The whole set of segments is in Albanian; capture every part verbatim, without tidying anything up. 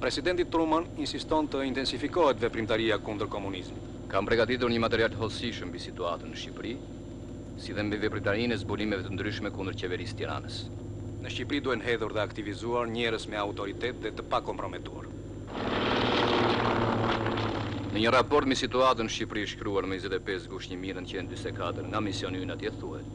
Presidenti Truman insiston të intensifikohet veprimtaria kundër komunizmit. Kam përgatitur një material të hollësishëm mbi situatën në Shqipëri, si dhe mbi veprimtarinë e zbulimeve të ndryshme kundër qeverisë Tiranës. Në Shqipëri duhen hedhur dhe aktivizuar njerëz me autoritet dhe të pakomprometuar. Në një raport me situatën në Shqipëri shkruar më njëzet e pesë gusht një mijë nëntëqind e njëzet e katër nga misioni ynë atje thuhet: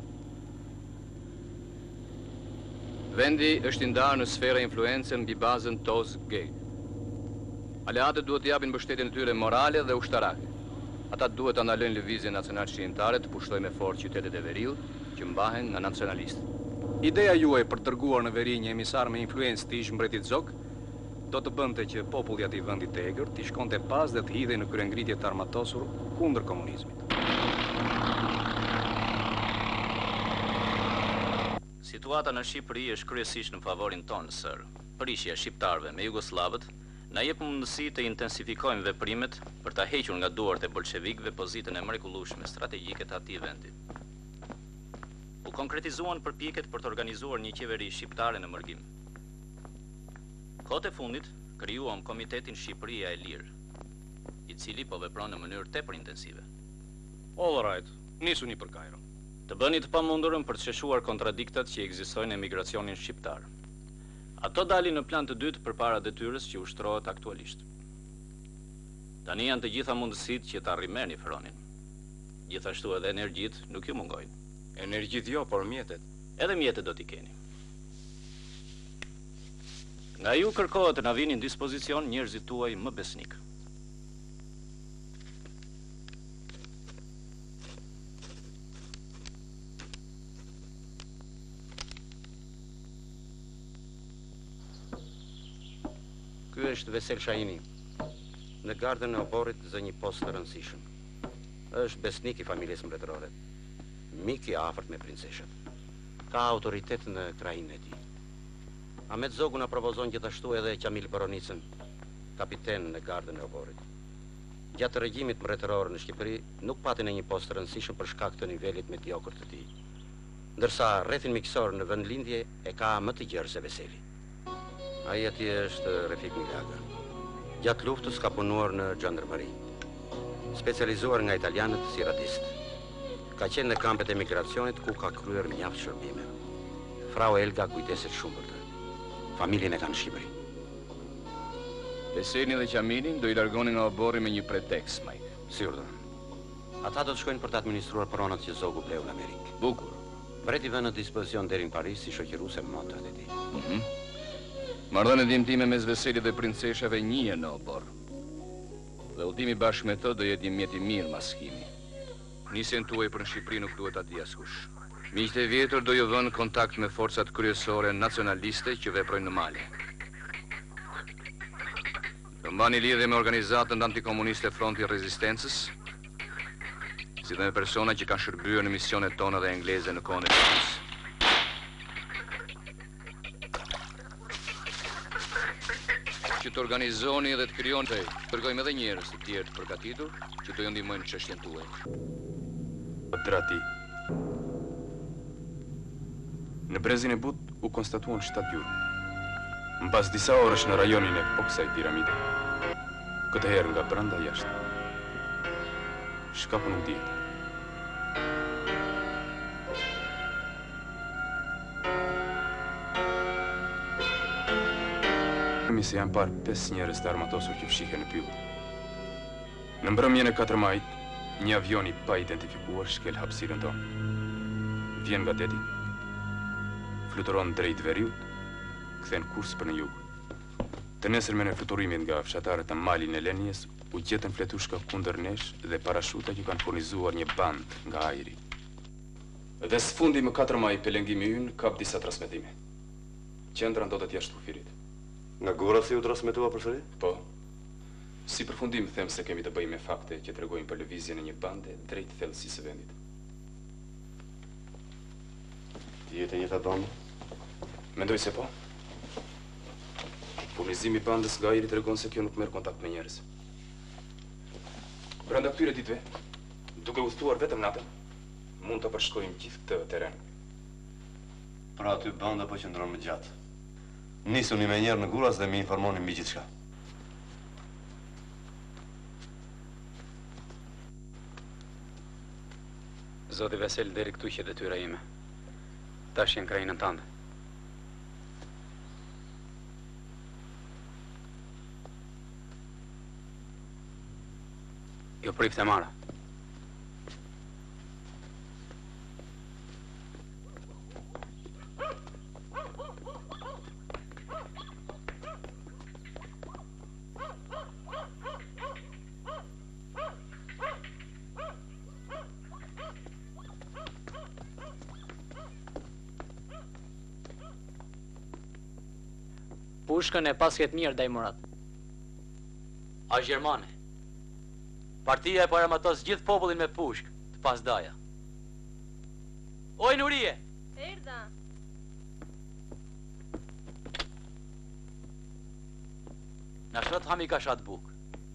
vendi është i ndarë në sfera influencën mbi bazën T O Z Gate. Aleatët duhet të japin mbështetjen e tyre morale dhe ushtarake. Ata duhet të ndalojnë lëvizjen nacional shqiptare të pushtojnë me forcë qytetet e veriut që mbahen nga nacionalistë. Ideja juaj për të dërguar në veri një emisar me influencë të ish mbretit Zog do të bënte që populli aty vendit të egër të shkonte pas dhe të hidhej në kryengritje të armatosur kundër komunizmit. Situata në Shqipëri është kryesisht në favorin tonë, sër. Prishja shqiptarëve me jugoslavët na jep mundësi të intensifikojmë veprimet për ta hequr nga duart e bolshevikëve pozitën e mrekullueshme strategjike të atij vendi. U konkretizuan përpjekjet për të organizuar një qeveri shqiptare në mërgim. Kohët e fundit krijuam Komitetin Shqipëria e Lirë, i cili po vepron në mënyrë tepër intensive. All right, nisuni për Kairo. Të bëni të pamundurën për të sheshuar kontradiktat që ekzistojnë në emigracionin shqiptar. Ato dalin në plan të dytë përpara detyrës që ushtrohet aktualisht. Tani janë të gjitha mundësitë që ta rrimerrni fronin. Gjithashtu edhe energjitë nuk ju mungojnë. Energjitë jo, por mjetet. Edhe mjetet do t'i keni. Nga ju kërkohet të na vini në dispozicion njerëzit tuaj më besnik. Ky është Vesel Shahini, në gardën e oborit zë një post të rëndësishëm. Është besnik i familjes mbretërore, mik i afërt me princeshët. Ka autoritet në krajinë e tij. Ahmet Zogu na propozon gjithashtu edhe Qamil Boronicën, kapiten në gardën e oborit. Gjatë regjimit mbretëror në Shqipëri nuk pati në një post të rëndësishëm për shkak të nivelit mediokër të tij. Ndërsa rrethin miqësor në vendlindje e ka më të gjerë se Veseli. Ai atje është Refik Milaga. Gjatë luftës ka punuar në gjandarmeri, specializuar nga italianët si radist. Ka qenë në kampet e migracionit ku ka kryer mjaft shërbime. Frau Elga kujdeset shumë për të. Familjen e kanë në Shqipëri. Veseni dhe Qamilin do i largonin nga obori me një pretekst, Mike. Si urdhër. Ata do të shkojnë për të administruar pronat që Zogu bleu në Amerikë. Bukur. Mbreti vënë në dispozicion deri në Paris si shoqëruese motrat e tij. Mhm. Marrëdhëniet dimtime mes Veselit dhe princeshave njihen në obor. Dhe udhimi bashkë me të do jetë një mjet i mirë maskimi. Nisjen tuaj për në Shqipëri nuk duhet ati askush. Miqtë e vjetër do ju vënë kontakt me forcat kryesore nacionaliste që veprojnë në Mali. Do mbani lidhje me organizatën antikomuniste Fronti Rezistencës, si dhe me persona që kanë shërbyer në misionet tona dhe angleze në kohën e luftës. Që të organizoni dhe të krijoni të përgojmë edhe njerëz të tjerë të përgatitur që të ju ndihmojnë në çështjen tuaj. Drati. Në brezin e but u konstatuan shtatë gjurmë. Mbas disa orësh në rajonin e Oksaj piramide. Këtë herë nga brenda jashtë. Shkapën u dihet. Se janë parë pesë njerëz të armatosur që fshihen në pyll. Në mbrëmjen e katër majit, një avion i pa identifikuar shkel hapësirën tonë. Vjen nga deti, fluturon drejt veriut, kthen kurs për në jug. Të nesërmen e fluturimit nga fshatarët e malin e Lenjes, u gjetën fletushka kundër nesh dhe parashuta që kanë furnizuar një band nga ajri. Dhe së fundi më katër maj pelengimi ynë kap disa transmetime. Qendra ndodhet jashtë kufirit. Nga gura si u transmetua përsëri? Po. Si përfundim them se kemi të bëjmë me fakte që tregojnë për lëvizjen e një bande drejt thellësisë së vendit. Dihet e njëjta bande? Mendoj se po. Furnizimi i bandës nga ajri tregon se kjo nuk merr kontakt me njerëz. Brenda këtyre ditëve, duke udhëtuar vetëm natën, mund të përshkojmë gjithë këtë teren. Pra aty banda po qëndron më gjatë. Nisuni me njerë në Guras dhe më informoni mbi gjithçka. Zoti Vesel deri këtu që detyra ime. Tash janë krajinën tënde. Jo prif të mara. Pushkën e pasket mirë, daj Murat. A Gjermane, partia e paramatos gjithë popullin me pushkë, të pas daja. Oj, Nurie! Erda. Na shot hami ka shat bukë.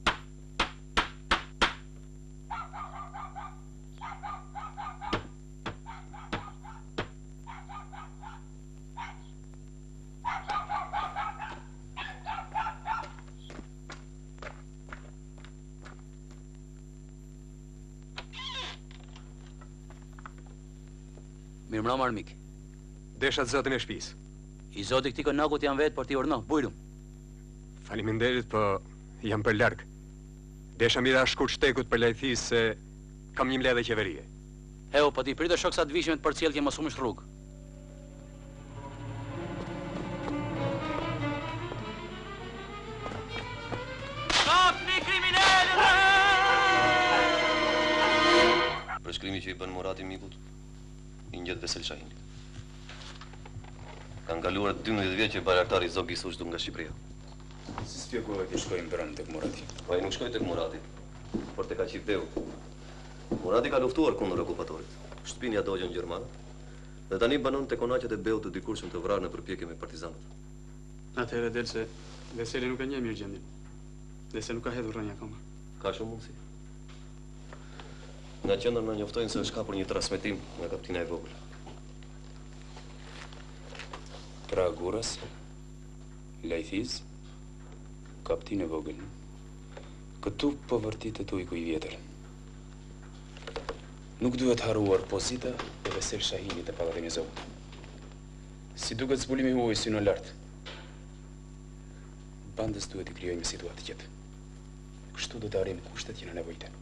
Mirë mra marmik. Desha të zotin e shpis. I zoti këti kënakut janë vetë për t'i urno, bujrum. Faliminderit, po jam për larg. Desha mira shkurt shtekut për lajthis se kam një mbledhje qeverie. Heo, po ti pritë shok sa të vishme të përcjellje mos humësh rrugë. Kafni kriminalë! Përshkrimi që i bën Murati mikut, i njët Vesel Shahini. Kanë kaluar dymbëdhjetë vjet që baraktari Zog Gisuç du nga Shqipëria. Si spjegove që shkojnë brenda tek Murati? Po ai nuk shkoi tek Murati, por tek Aqibdeu. Murati ka luftuar kundër okupatorit. Shtëpinë ja dogjën gjermanët. Dhe tani banon te konaqet e Beut të dikurshëm të vrarë në përpjekje me partizanët. Atëherë del se Veseli nuk e njeh mirë gjendjen. Dhe se nuk ka hedhur rënja akoma. Ka shumë mundësi. Nga qendra na njoftojnë se është kapur një transmetim nga kaptina e vogël. Pra Gurës, Lajthiz, kaptin e vogël. Këtu po vërtet u i vjetër. Nuk duhet haruar pozita e Vesel Shahinit e pallatin e Zogut. Si duket zbulimi huaj sy në lart. Bandës duhet i krijojmë situatë të qetë. Kështu do të arrijmë kushtet që na nevojiten.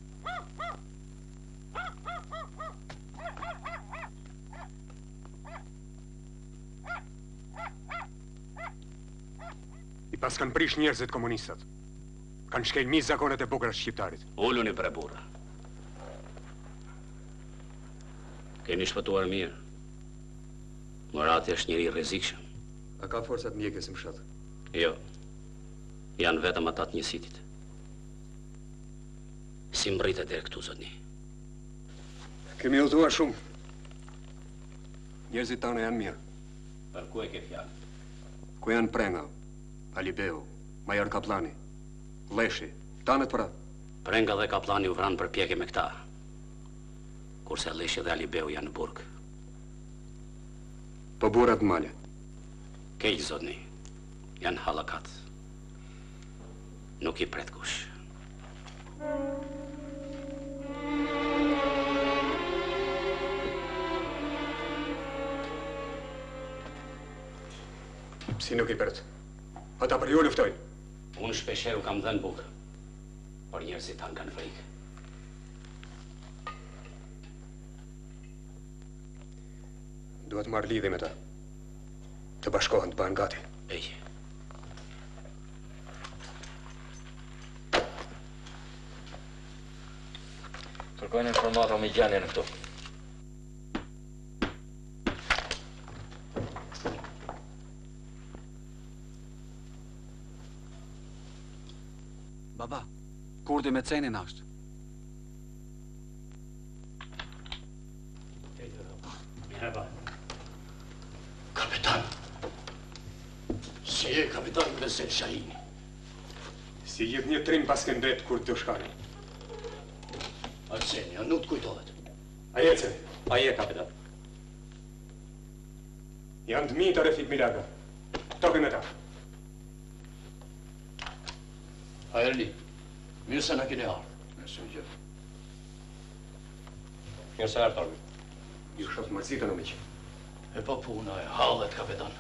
I pas kanë prish njerëzit komunistat. Kanë shkelmis zakonet e bukura të shqiptarit. Ulluni pre burra. Keni shpëtuar mirë. Murati është njëri rrezikshëm. A ka forcat mjekës në fshat? Jo. Janë vetëm ata të njësitit. Si mbritet deri këtu, zotni? Kemi udhëtuar shumë. Njerëzit tanë janë mirë. Për ku e ke fjalë? Ku janë Prenga, Alibeu, Major Kaplani, Leshi, tanët pra? Prenga dhe Kaplani u vranë për pjekje me këta. Kurse Leshi dhe Alibeu janë në burg. Po burrat në male? Keq, zotni. Janë hallakat. Nuk i pret kush. Si nuk i pret? Ata për ju luftojnë? Unë shpesheru kam dhenë bukë, por njerëzit tanë kanë frikë. Duhet marrë lidhje me ta. Të bashkohen të banë gati. Ejë. Kërkojnë informata me gjanje në këtu. Baba, kurdi me cenin ashtë. Merhaba. Kapitan. Si e kapitan Vesel Shahini? Si jep një trim pas këndet kur të shkani. Arsenja, nuk të kujtohet. A jece? A je, kapitan. Janë të mi të Refik Milaga. Toke me ta. A Erli, mirë se na keni ardhur. Mirë shumë gjë. Mirë se ardhur. Ju shoh mërzitë në miq. E po puna e hallet, kapitan.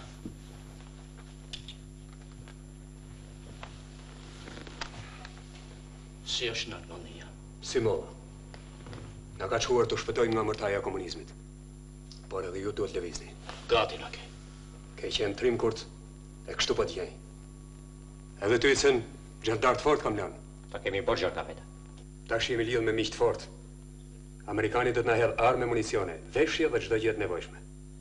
Si është në nënia? Si mova. Na ka quar të shpëtojmë nga mërtaja e komunizmit. Por edhe ju duhet lëvizni. Gati na ke. Ke qenë trim kurt e kështu po t'jej. Edhe ty i cen gjardar të fort kam lënë. Ta kemi borxher, kapitan. Tash jemi lidhë me miq të fort. Amerikani do të na hedh armë, municione, veshje dhe çdo gjë e nevojshme.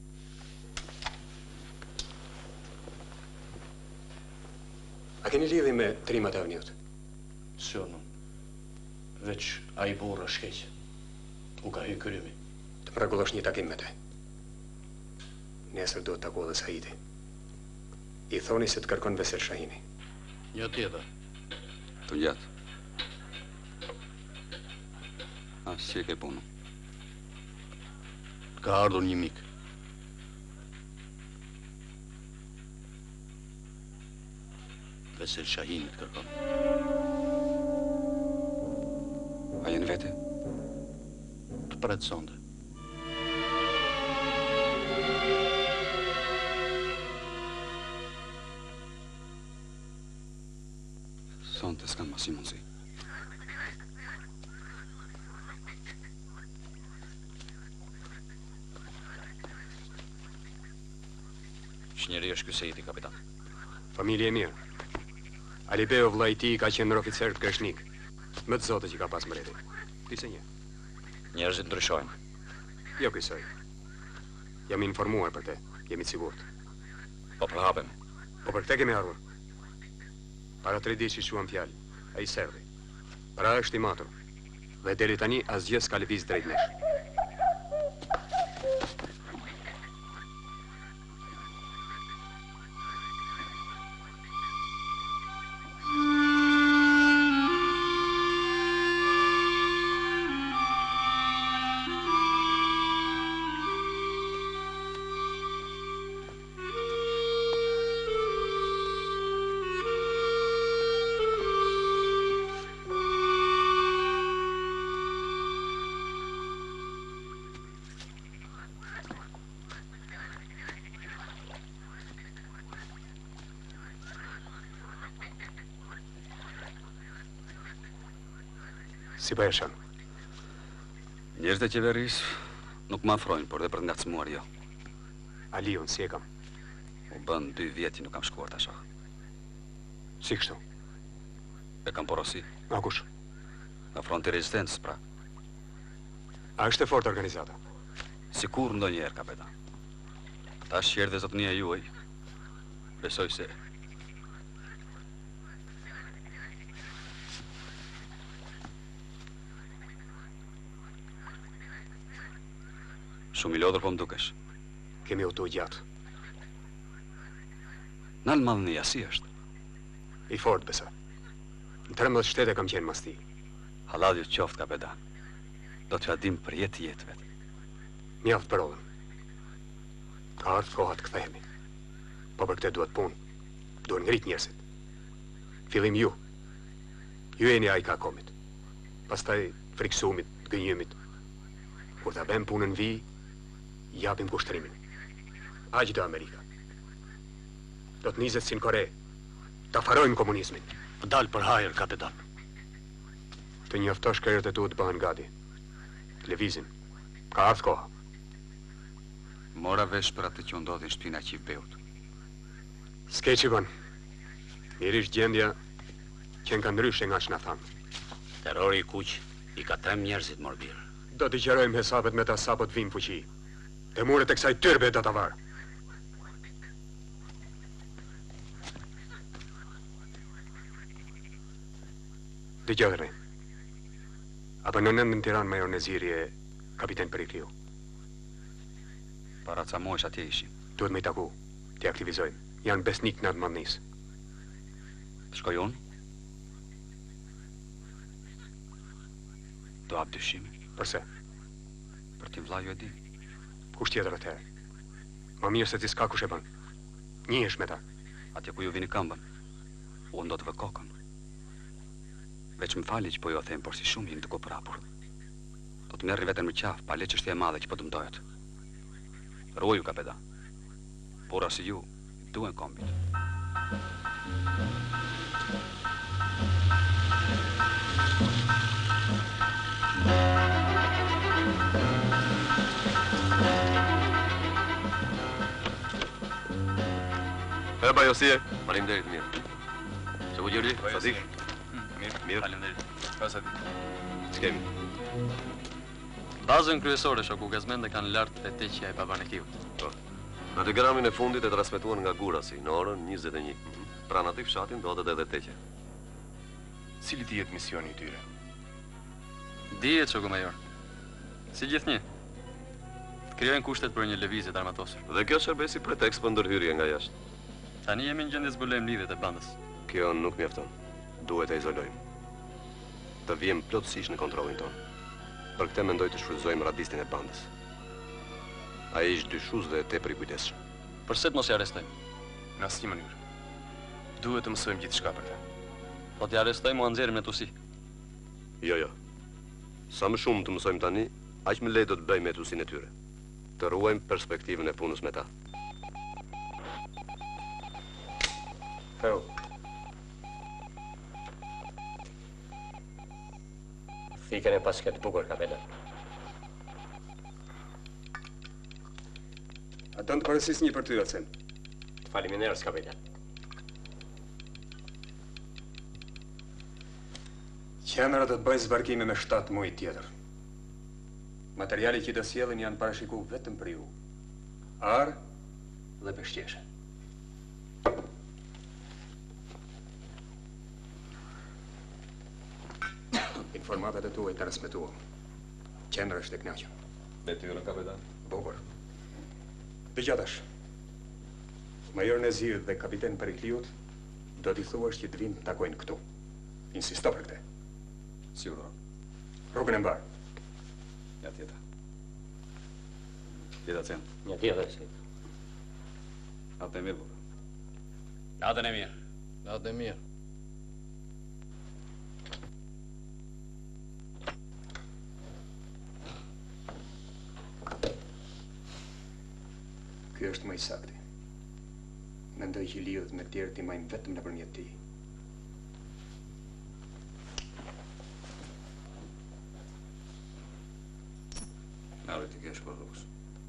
A keni lidhje me trimat e avniut? Si unë. Veç a i burra shkeq. U ka hy krymi. Të mrekullosh një takim me te. Nesër do të taku dhe Saidi. I thoni se të kërkon Vesel Shahini. Një tjetër. Të gjatë. A, si e ke punë? Ka ardhur një mik. Vesel Shahini të kërkon. A jenë vete? Të pretë sonde. Sonde s'kanë masi mundësi. Sh'njeri është ky Seidi, kapitan? Familje e mirë. Alibeo vllai i tij ka qenë oficer të Kreshnik. Më të zotë që ka pas mbreti. Ti se një. Njerëzit ndryshojnë. Jo kësaj. Jam informuar për te. Jemi të sigurt. Po përhapem. Po për këtë kemi ardhur. Para tre ditë që shuam fjalë. Ai servi. Pra është i matur. Dhe deri tani asgjë s'ka lëviz drejt nesh. Si po e shon? Njerëzit e qeverisë nuk më afrojnë, por dhe për të ngacmuar jo. Aliun, si e kam? U bën dy vjet që nuk kam shkuar tash. Si kështu? E kam porosi. Nga kush? Nga fronti rezistencës, pra. A është e fort organizata? Sikur ndonjëherë, kapetan. Tash që erdhe zotënia juaj, besoj se shumë i lodhur po më dukesh. Kemi u të gjatë. Nalë madhënia, si është? I fort, besa. Në trembëdhjetë shtete kam qenë mas ti. Halladju qoftë, kapetan. Do t'ja dim për jetë jetë vetë. Mjaftë për odhën. Ka ardhë koha të kthehemi. Po për këtë duhet punë. Duhet ngrit njerëzit. Fillim ju. Ju e një a i ka komit. Pastaj friksumit, gënjimit. Kur ta bëm punën vi, japim kushtrimin. Aq do Amerika. Do të nizet si në Kore. Ta farojmë komunizmin. Dal për hajër, kapitan. Të njoftosh kërët e tu të bëhen gati. Të levizin. Ka ardhë koha. Mora vesh për atë që ndodhi në shtëpinë e Qivbeut. S'ke që bën. Mirish gjendja që në ka ndryshe nga që na thamë. Terrori i kuq i ka trem njerëzit morbir. Do t'i qërojmë hesapet me ta sapo të vim fuqi. Të muret e kësaj tyrbe do t'a varë. Dëgjoj, apo në nëndë në Tiranë major Neziri e kapiten Perikliu. Para ca muesh atje ishim. Duhet me i taku, t'i aktivizojmë. Janë besnik në atë madhnis. Të shkoj unë? Do hap dyshime. Përse? Për t'i vllaju e di. Kush tjetër atëherë? Ma mirë se ti s'ka kush e bën. Njihesh me ta. Atje ku ju vini këmbën, unë do të vë kokën. Veç më fali që po ju a them, por si shumë jeni të koprapur. Do të merri veten me qafë, pa le çështje e madhe që po dëmtohet. Ruaju, kapetan. Burra si ju, duen kombit. E bajo si e? Faleminderit mirë. Që ku gjërdi? Sa dish? Mirë. Mirë. Faleminderit. Ka sa di. S'kemi. Bazën kryesore shoku Gazmende kanë lartë te teqja e Babanekiut. Po. Në telegramin e fundit e transmetuar nga Gurasi në orën njëzet e një. Pra në aty fshatin ndodhet edhe teqja. Cili të jetë misioni i tyre? Dihet shoku major. Si gjithnjë. Të krijojnë kushtet për një lëvizje të armatosur. Dhe kjo shërbej si pretekst për ndërhyrje nga jashtë. Tani jemi në gjendje zbulojmë lidhjet e bandës. Kjo nuk mjafton. Duhet e izolojmë. Të vijmë plotësisht në kontrollin tonë. Për këtë mendoj të shfrytëzojmë radistin e bandës. Ai ishte dyshues dhe tepër i kujdesshëm. Përse të mos i arrestojmë? Në asnjë mënyrë. Duhet të mësojmë gjithçka për të. Po t'i arrestojmë u nxjerrim në tusi. Jo, jo. Sa më shumë të mësojmë tani, aq më lehtë do të bëjmë me tusinë e tyre. Të ruajmë perspektivën e punës me ta. Theo. Thikën e pas këtë bukur, kapetan. Ato të përësis një për ty, Acen. Faleminderit, kapetan. Qendra do të bëjë zbarkime me shtatë muaj tjetër. Materialet që do sjellin janë parashikuar vetëm për ju. Ar dhe peshqeshe. Informatat e tuaj transmetuam. Qendra është e kënaqur. Detyrën, kapetan. Bukur. Dëgjatash. Major Nezir dhe kapiten Perikliut do t'i thuash që të vinë të takojnë këtu. Insisto për këtë. Siguron. Rrugën e mbar. Ja tjeta. Tjeta cen. Një tjetër, si. Atë e mirë, bukur. Natën e mirë. Natë e mirë. Ky është më i sakti. Mendoj që lidhët me tjerë t'i majmë vetëm nëpërmjet tij. Merë të kesh për rrugës.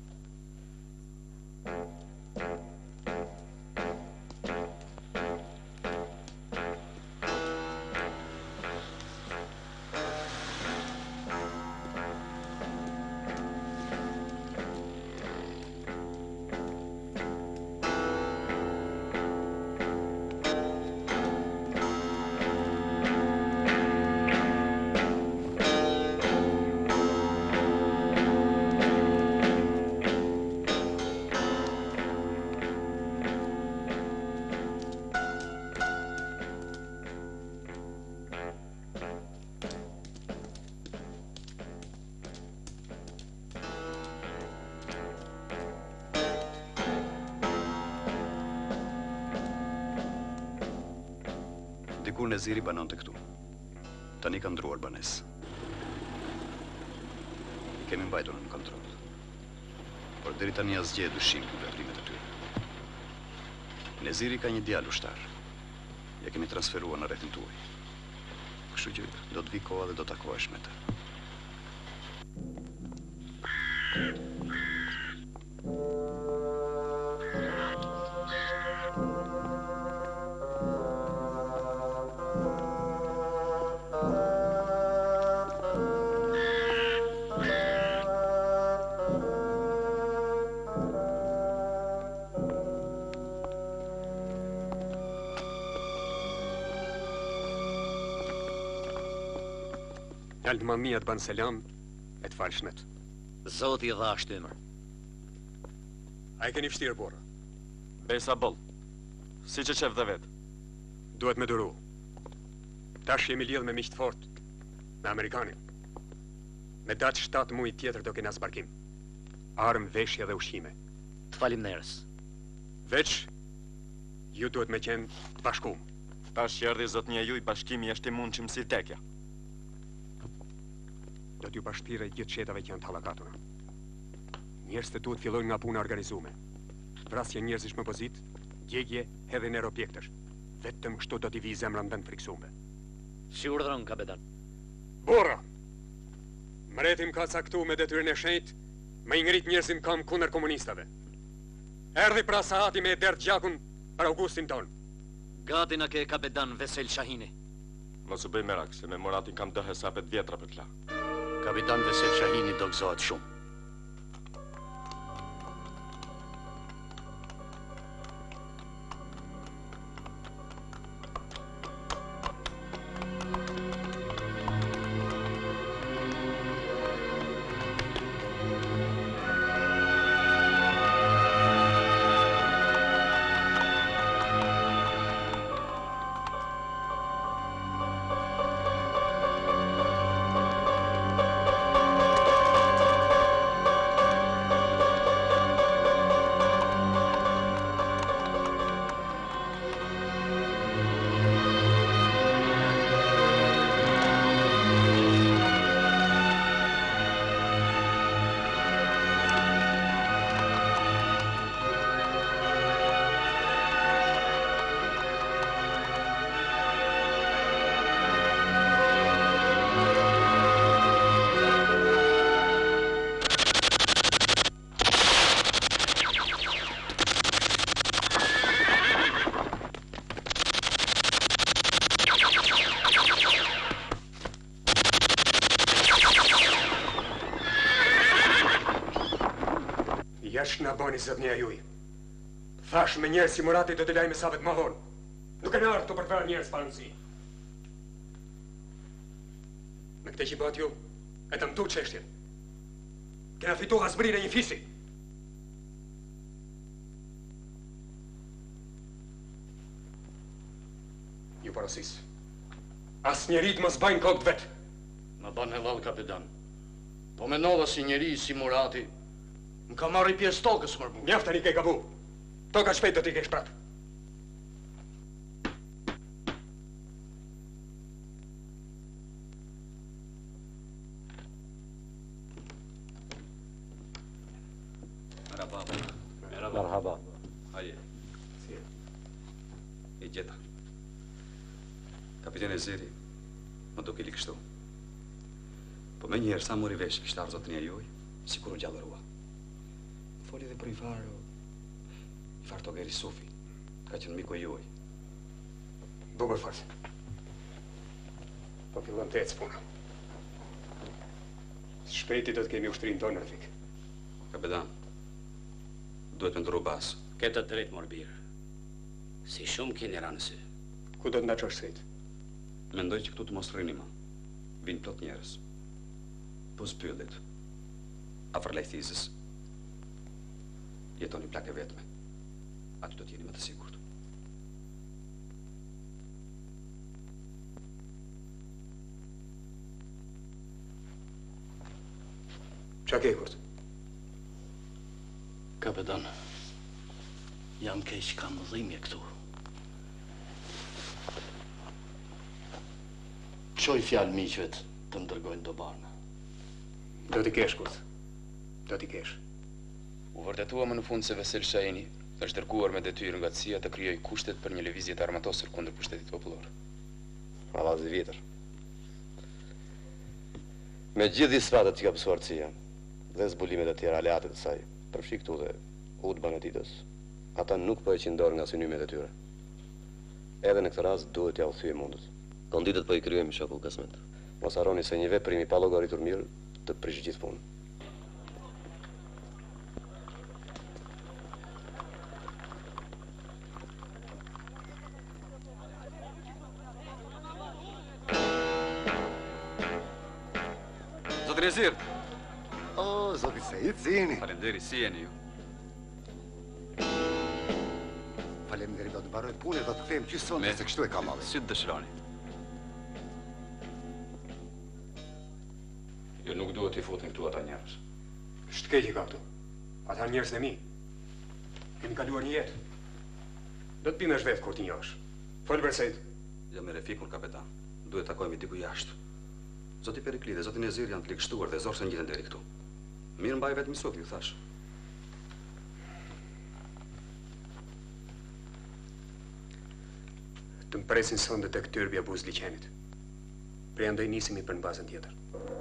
Dikur Neziri banon të këtu. Tani ka ndruar banesë. I kemi mbajtur në kontroll. Por deri tani asgjë e dyshim në veprimet e tyre. Neziri ka një djalë ushtar. Ja kemi transferuar në rrethin tuaj. Kështu që do të vi koha dhe do të takohesh me të. Djalë mamia të banë selam e të falshmet. Zoti i dha shtymër. A e keni vështirë, burra? Besa boll. Si që qef dhe vetë. Duhet me duru. Tash jemi lidh me miq të fortë, me Amerikanin. Me datë shtatë muaj tjetër do kena zbarkim. Armë, veshje dhe ushqime. Të faleminderes. Veç, ju duhet me qenë të bashkuar. Tash që erdhi zotnia juj, bashkimi është i mundshëm si tekja. do t'ju bashkëthirë gjithë qetave që janë të hallakatuna. Njerëzit duhet fillojnë nga puna organizume. Vrasje njerëzish me pozit, djegje, hedhjen e objektësh. Vetëm kështu do t'i vi zemra në vend friksume. Si urdhëron, kapitan? Burra! Mretim ka caktu me detyrën e shenjtë me i ngrit njerëzin kam kundër komunistave. Erdhi pra sahati me e derdh gjakun për Augustin ton. Gati na ke kapitan Vesel Shahini. Mos u bëj merak, se me Moratin kam dë hesapet vjetra për t'la. Kapitan Vesel Shahini do gëzohet shumë. Jash na bani zotnia juj. Thash me njerëz si Murati do të lajmë sa vetë më vonë. Nuk e në ardhur për të vrarë njerëz pa rëndësi. Me këtë që bëhat ju, e të mtu çështjen. Kena fitu hasbrinë e një fisi. Ju porosis. As njerit mos bajnë kokët vetë. Më ban helal, kapitan. Po menova si njeri si Murati, më ka marri pjesë tokës mërbu. Mjaftë tani ke gabu. Toka shpejt do t'i kesh prapë. Merhaba. Merhaba. Merhaba. Haje. Si. I gjeta. Kapiteni Ziri, më duke li kështu. Po me njerë sa mori vesh kishtar zotënia juj, si kur u gjallërua. Foli dhe për i farë, i farë Togeri Sufi, ka qenë miko juj. Bukur fort. Po fillon të ecë puna. Shpejti do të kemi ushtrin tonë në fik. Kapitan, duhet me ndru basë. Këtë drejt, morbirë. Si shumë keni ranësi. Ku do të nda qosh sejt? Mendoj që këtu të mos rrini ma. Vinë plot njerës. Po zbyllit. Afër lejthizës. Jetoni plake vetme. Aty do t'jeni më të sigurt. Qa ke, Kurt? Kapitan, jam keq kam dhimbje këtu. Qoj fjalë miqvet të më dërgojnë do barna. Do t'i kesh, Kurt. Do t'i kesh. U vërtetua më në fund se Vesel Shahini është dërguar me detyrë nga C I A të krijojë kushtet për një lëvizje të armatosur kundër pushtetit popullor. Avazi vjetër. Me gjithë disfatet që ka pësuar C I A dhe zbulimet e tjera aleatet të saj, përfshi këtu dhe udhban e ditës, ata nuk po e qindor nga synimet e tyre. Edhe në këtë rast duhet t'ja u thyej mundët. Konditet po i kryojmë shoku Kasmet. Mos harroni se një veprim i pa llogaritur mirë të prish gjithë punën. Zotri Ezir. O, zoti Sejid, si jeni? Falenderi, si jeni ju? Falenderi, do të baroj punë, do të kthejmë qysë sonë, se kështu e ka madhe. Si të dëshironi? Ju nuk duhet t'i futni këtu ata njerëz. Shtkej që ka këtu. Ata njerëz në mi. Kemi kaluar një jetë. Do të pimesh vetë kur t'i njohësh. Folë për Sejid. Jam me refikun, kapetan. Duhet takojmë diku jashtë. Zoti Periklide, zoti Nezir janë të likështuar dhe zorë se njitën deri këtu. Mirë mbaj vetëm Sofi, ju thash. Të më presin sondet e këtyrë bja buz liqenit. Pre andoj nisimi për në bazën tjetër.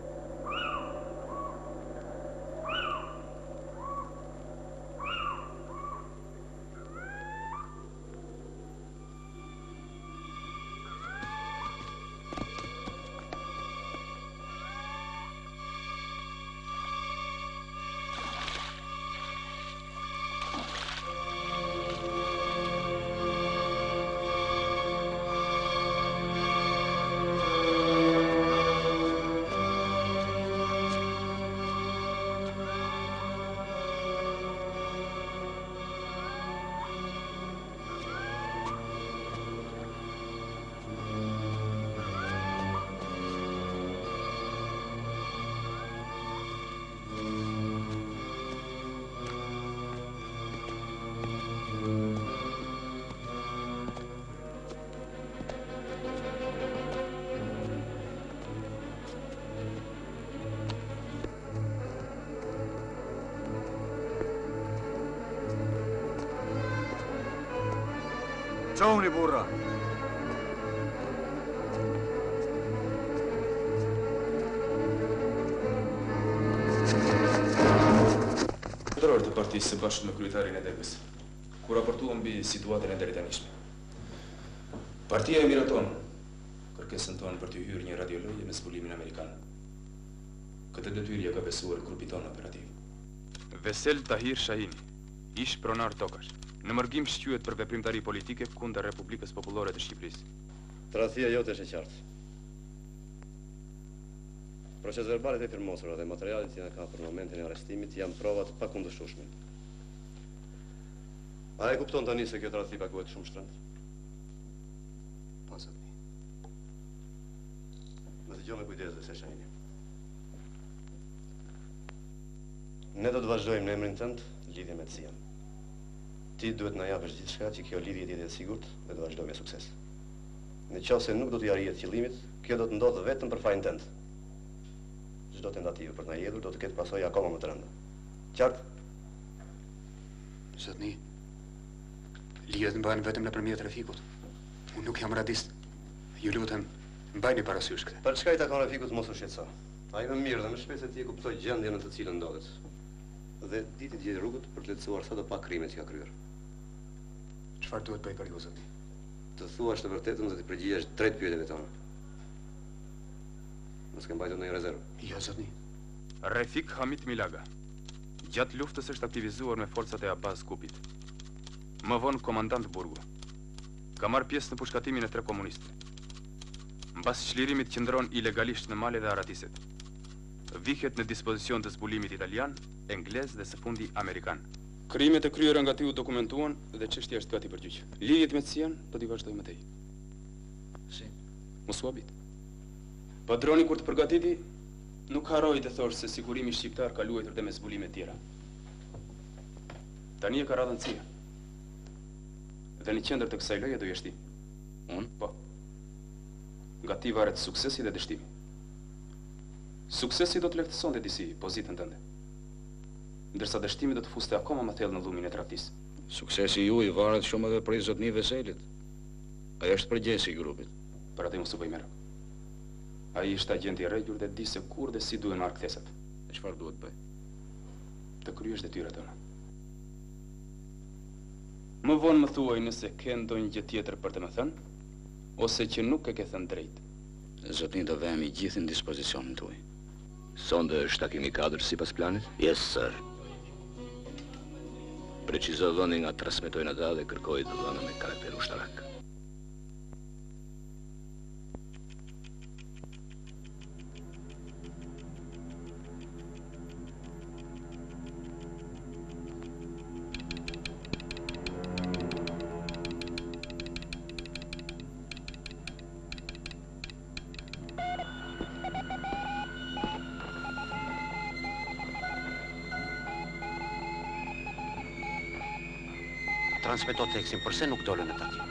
Qohuni, burra! Drejtori të partisë së bashkë me kryetarin e Degës, ku raportuan mbi situatën e deri tanishme. Partia e miraton kërkesën tonë për të hyrë një radiologje me zbulimin amerikan. Këtë detyrë ka besuar grupi tonë operativ. Vesel Tahir Shahini, ish pronar tokash. Në mërgim shqyet për veprimtari politike kundër Republikës Popullore të Shqipërisë. Tradhtia jote është e qartë. Proces verbalet e firmosura dhe materialet që na ka për momentin e arrestimit janë prova të pakundërshtueshme. A e kupton tani se kjo tradhti paguhet shumë shtrenjtë? Po, zotni. Më dëgjoj me kujdes dhe se Shahini. Ne do të vazhdojmë në emrin tënd lidhje me Cian. Ti duhet na japësh gjithçka që kjo lidhje të jetë e sigurt dhe të vazhdojë me sukses. Në qoftë se nuk do të arrihet qëllimit, kjo do të ndodhë vetëm për fajin tënd. Çdo tentativë për na hedhur do të ketë pasojë akoma më të rënda. Qartë? Zotni, lidhjet mbahen vetëm nëpërmjet Refikut. Unë nuk jam radist. Ju lutem, mbajini parasysh këtë. Për çka i takon Refikut mos u shqetëso. Ai më mirë dhe më shpejt se ti e kuptoj gjendjen në të cilën ndodhet. Dhe ditë të gjithë rrugët për të lehtësuar sa do pak krimet që ka kryer. Çfarë duhet bëj për ju, zotni? Të thuash të vërtetën dhe të përgjigjesh drejt pyetjeve tona. Mos ke mbajtur ndonjë rezervë. Jo, zotni. Refik Hamit Milaga. Gjatë luftës është aktivizuar me forcat e Abbas Kupit. Më vonë komandant burgu. Ka marrë pjesë në pushkatimin e tre komunistëve. Mbas çlirimit qëndron ilegalisht në Male dhe Aratiset. Vihet në dispozicion të zbulimit italian, englez dhe së fundi amerikan. Krimet e kryera nga ti u dokumentuan dhe çështja është gati për gjyq. Lidhjet me Cian do t'i vazhdoj më tej. Si? Mos u habit. Padroni kur të përgatiti, nuk harroj të thosh se sigurimi shqiptar ka luajtur dhe me zbulime të tjera. Tani e ka radhën Cia. Dhe në qendër të kësaj loje do jesh ti. Unë? Po. Nga ti varet suksesi dhe dështimi. Suksesi do të lehtësonte disi pozitën tënde, ndërsa dështimi do të fuste akoma më thellë në dhumin e tradhtisë. Suksesi juaj varet shumë edhe prej zotni Veselit. Ai është përgjesi i grupit. Për atë mos u bëj merr. Ai është agent i rregull dhe di se kur dhe si duhen marrë kthesat. E çfarë duhet bëj? Të kryesh detyrat tona. Më vonë më thuaj nëse ke ndonjë gjë tjetër për të më thënë, ose që nuk e ke thënë drejt. Zotni do vemi gjithë në dispozicionin tuaj. Sonde është takimi kadër sipas planit? Yes, sir. Precizo vendin nga transmetojnë ata dhe kërkoj të dhëna me karakter ushtarak. Transmeto tekstin, përse nuk dolën në takim?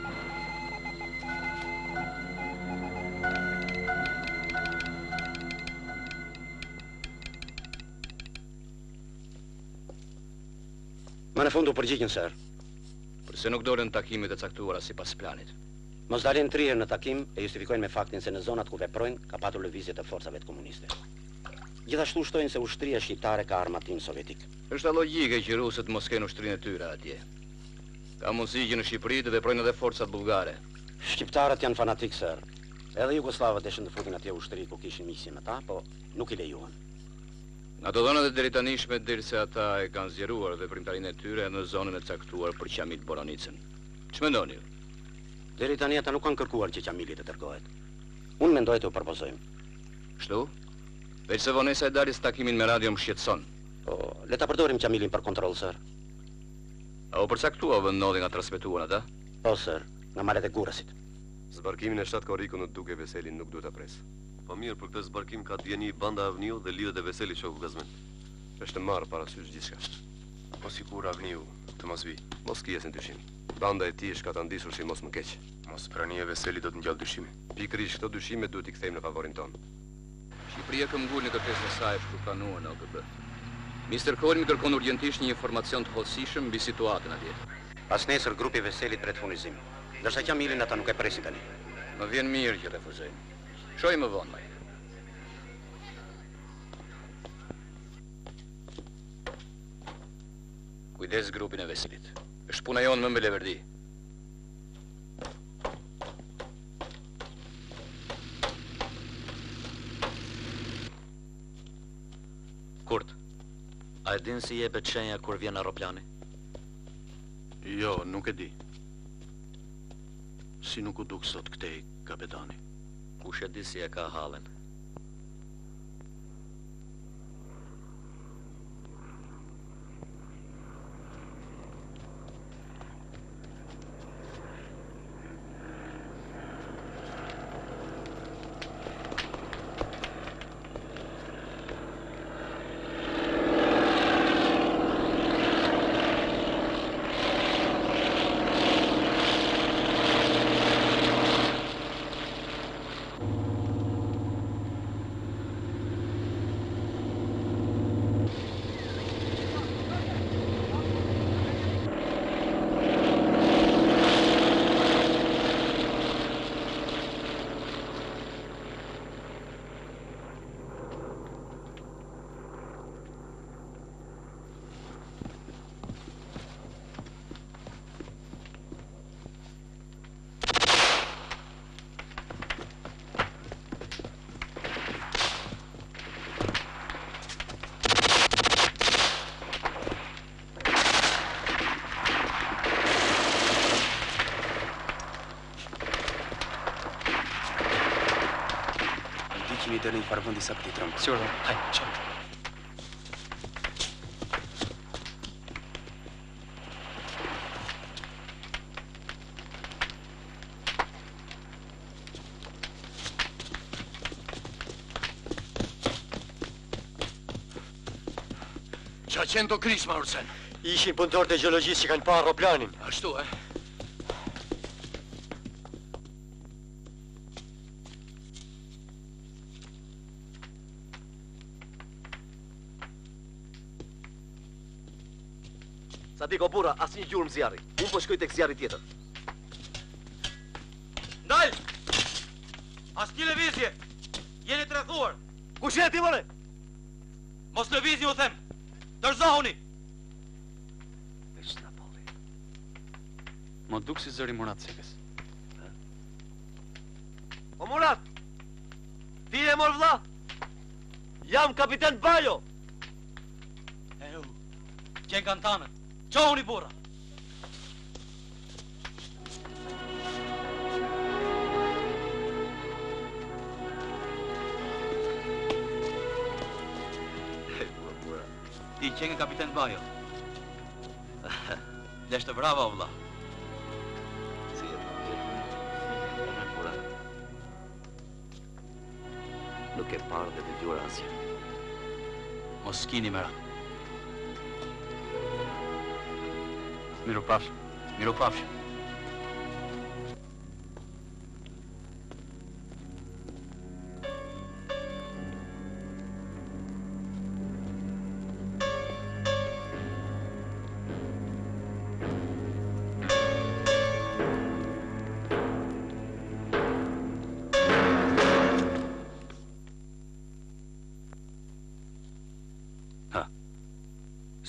Ma në fund u përgjigjen, sir. Përse nuk dolën takimet e caktuara sipas planit? Mos dalin të rirë në takim e justifikojnë me faktin se në zonat ku veprojnë ka patur lëvizje të forcave të komuniste. Gjithashtu shtojnë se ushtria shqiptare ka armatim sovjetik. Është logjike që rusët mos kenë ushtrinë e tyre atje. Ka mundësi që në Shqipëri të veprojnë edhe forcat bullgare. Shqiptarët janë fanatik, sir. Edhe Jugoslavët deshin të futin atje ushtri ku kishin miqësi me ta, po nuk i lejuan. Në ato dhënat e drejtanishme derisa ata e kanë zgjeruar veprimtarinë e tyre në zonën e caktuar për Qamil Boranicën. Ç'mendoni ju? Deri tani ata nuk kanë kërkuar që Qamili të tërgohet. Unë mendoj të u propozojmë. Kështu? Veç se vonesa e daljes takimin me radio më shqetëson. Po, le ta përdorim Qamilin për kontroll, sir. A u përcaktua vendodhi nga transmetuan ata? Po, sir, nga malet e Gurasit. Zbarkimin e shtatë korriku në duke Veselin nuk duhet ta pres. Po mirë, për këtë zbarkim ka të vjeni banda Avniu dhe lidhet e Veselit shoku Gazmen. Është marrë parasysh gjithçka. Po sikur Avniu të mos vi. Mos kijesin dyshim. Banda e tij është ka ta ndisur si mos më keq. Mos prania e Veselit do të ngjall dyshime. Pikërisht këto dyshime duhet i kthejmë në favorin ton. Shqipëria këmbgul në kërkesën e saj për planuar në O K B. mister Korim kërkon urgjentisht një informacion të hollësishëm mbi situatën atje. Pas nesër grupi Veselit pret furnizim. Ndërsa Qamilin ata nuk e presin tani. Më vjen mirë që refuzojnë. Shoj më vonë, Mike. Kujdes grupin e Veselit. Është puna jonë më me Leverdi. Kurt, a e din si jepet shenja kur vjen aeroplani? Jo, nuk e di. Si nuk u duk sot këtej, kapetani. Kush e di si e ka hallen? Dë një farë vëndi sa këti trëmë. Sigur, haj, qëmë. Qa qenë të krisma, Ursen? Ishin punëtor të gjeologjisë që kanë pa aeroplanin. Ashtu, e? Sa di ko bura, as një gjurëm zjarri. Unë po shkoj tek zjarri tjetër. Ndal! As një lëvizje! Jeni të rrethuar! Kush je ti, more? Mos lëvizni, u them! Tërzohuni! Veç të Napoli. Më duk si zëri Murat Sekës. O Murat! Ti e mor vlla? Jam kapiten Bajo! E u, qenë kanë tanën. Qohuni burra! Ti qenë kapiten Bajo. Leshtë brava, o vlla. Si e të mirë. E me pura. Nuk e parë dhe të gjurë asja. Mos s'kini mëra. Miru pafshë. Miru pafshë.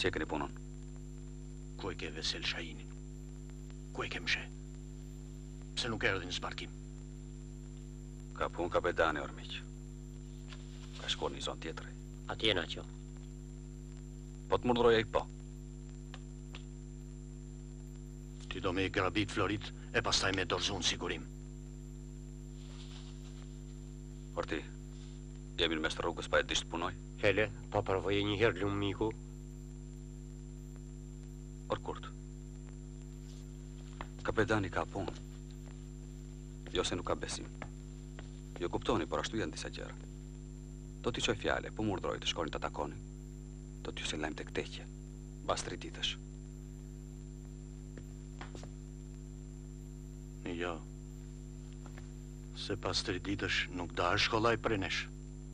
Si e keni punën? Ku e ke Vesel Shahinin? Ku e ke mshe? Pse nuk erdhi në zbarkim? Ka punë kapetani, ormiq. Ka shkuar një zonë tjetër. Atje na qo. Po të murdhroja i po. Ti do me i grabit Florit e pastaj me dorëzu në sigurim. Por ti, jemi në mes të rrugës pa e disht punoj? Hele, pa përvoje një herë lumë miku. Or kurt. Kapetani ka punë. Jo se nuk ka besim. Jo kuptoni, por ashtu janë disa gjëra. Do t'i qoj fjale, po murdroj të shkoni të atakoni. Do t'ju se lajmë të këteqje. Bas tri ditësh. Jo. Se pas tri ditësh nuk da është shkollaj për nesh.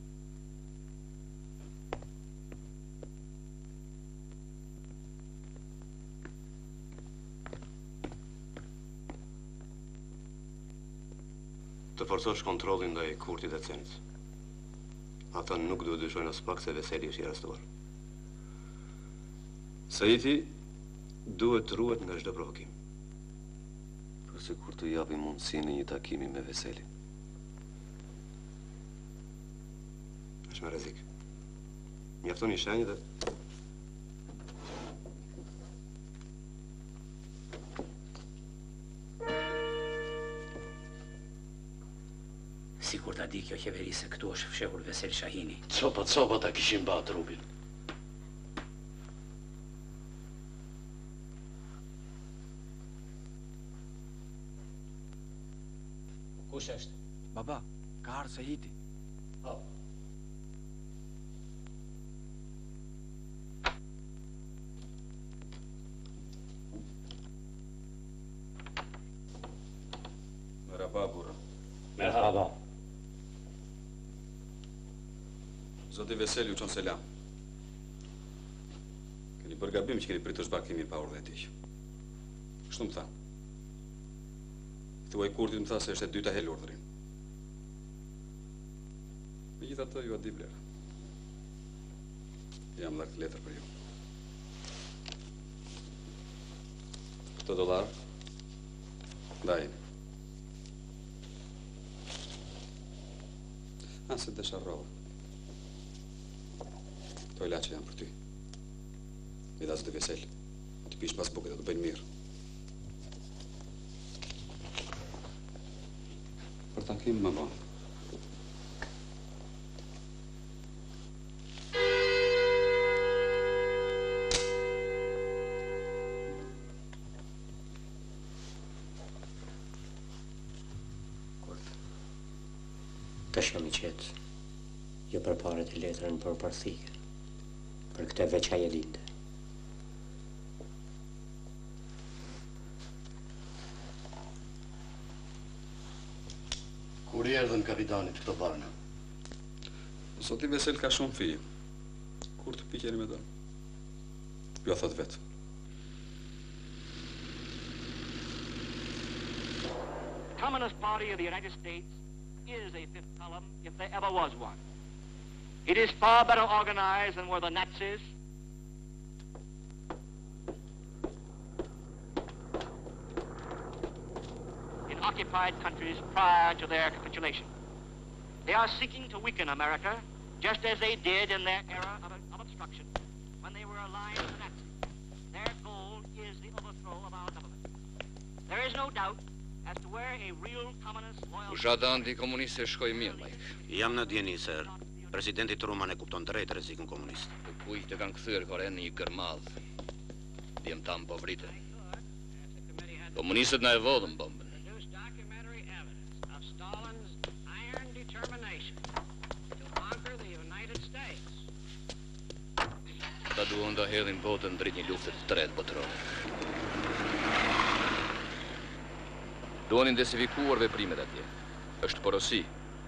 Të forcosh kontrollin ndaj Kurtit e Cenit. Ata nuk duhet dyshojnë as pak se Veseli është i arrestuar. Saiti duhet ruhet nga çdo provokim. Për se kur të japi mundësinë një takimi me Veselin. Është me rrezik. Mjafton një shenjë dhe Sikur ta di kjo qeveri se këtu është fshehur Vesel Shahini. Copa copa ta kishin ba trupin. Kush është? Baba, ka arë se hiti. Po. Merhaba, burra. Merhaba. Zoti Veseli, u qonë selam. Keni bërë gabim që keni pritur zbarkimin pa urdhë e tij. Kështu më tha. Thuaj Kurtit më tha se është e dyta hel urdhrin. Megjithatë ju a di vlerë. Jam dhënë letër për ju. Këto dollar? Ndajeni. A, se të sharrova. Këto ilaçe janë për ty. Mi dha zëtë Vesel. Ti pish pas buke dhe të bëjnë mirë. Për takim më vonë. Tash jam i qetë, jo për paret e letrën, për parthike, për këte veç aje dinte. Kur i erdhën kapitanit këto barna? Zoti Vesel ka shumë fije. Kur të pikjeni me do? Jo thot vetë. Communist Party of the United States is a fifth column if there ever was one. It is far better organized than were the Nazis. In occupied countries prior to their capitulation. They are seeking to weaken America, just as they did in their era of, of obstruction, when they were aligned with the Nazis. Their goal is the overthrow of our government. There is no doubt as to where a real communist loyal... Zhadanti komuniste shkoj mirë, Mike. Jam në djeni, sir. Presidenti Truman e kupton drejt rrezikun komunist. Të kujt e kanë kthyer Koren në një gërmadh. Djem tam po vriten. Komunistët na e vodhën bombën. Ta duon ta hedhin botën drejt një lufte të tretë botërore. Duon intensifikuar veprimet atje. Është porosi.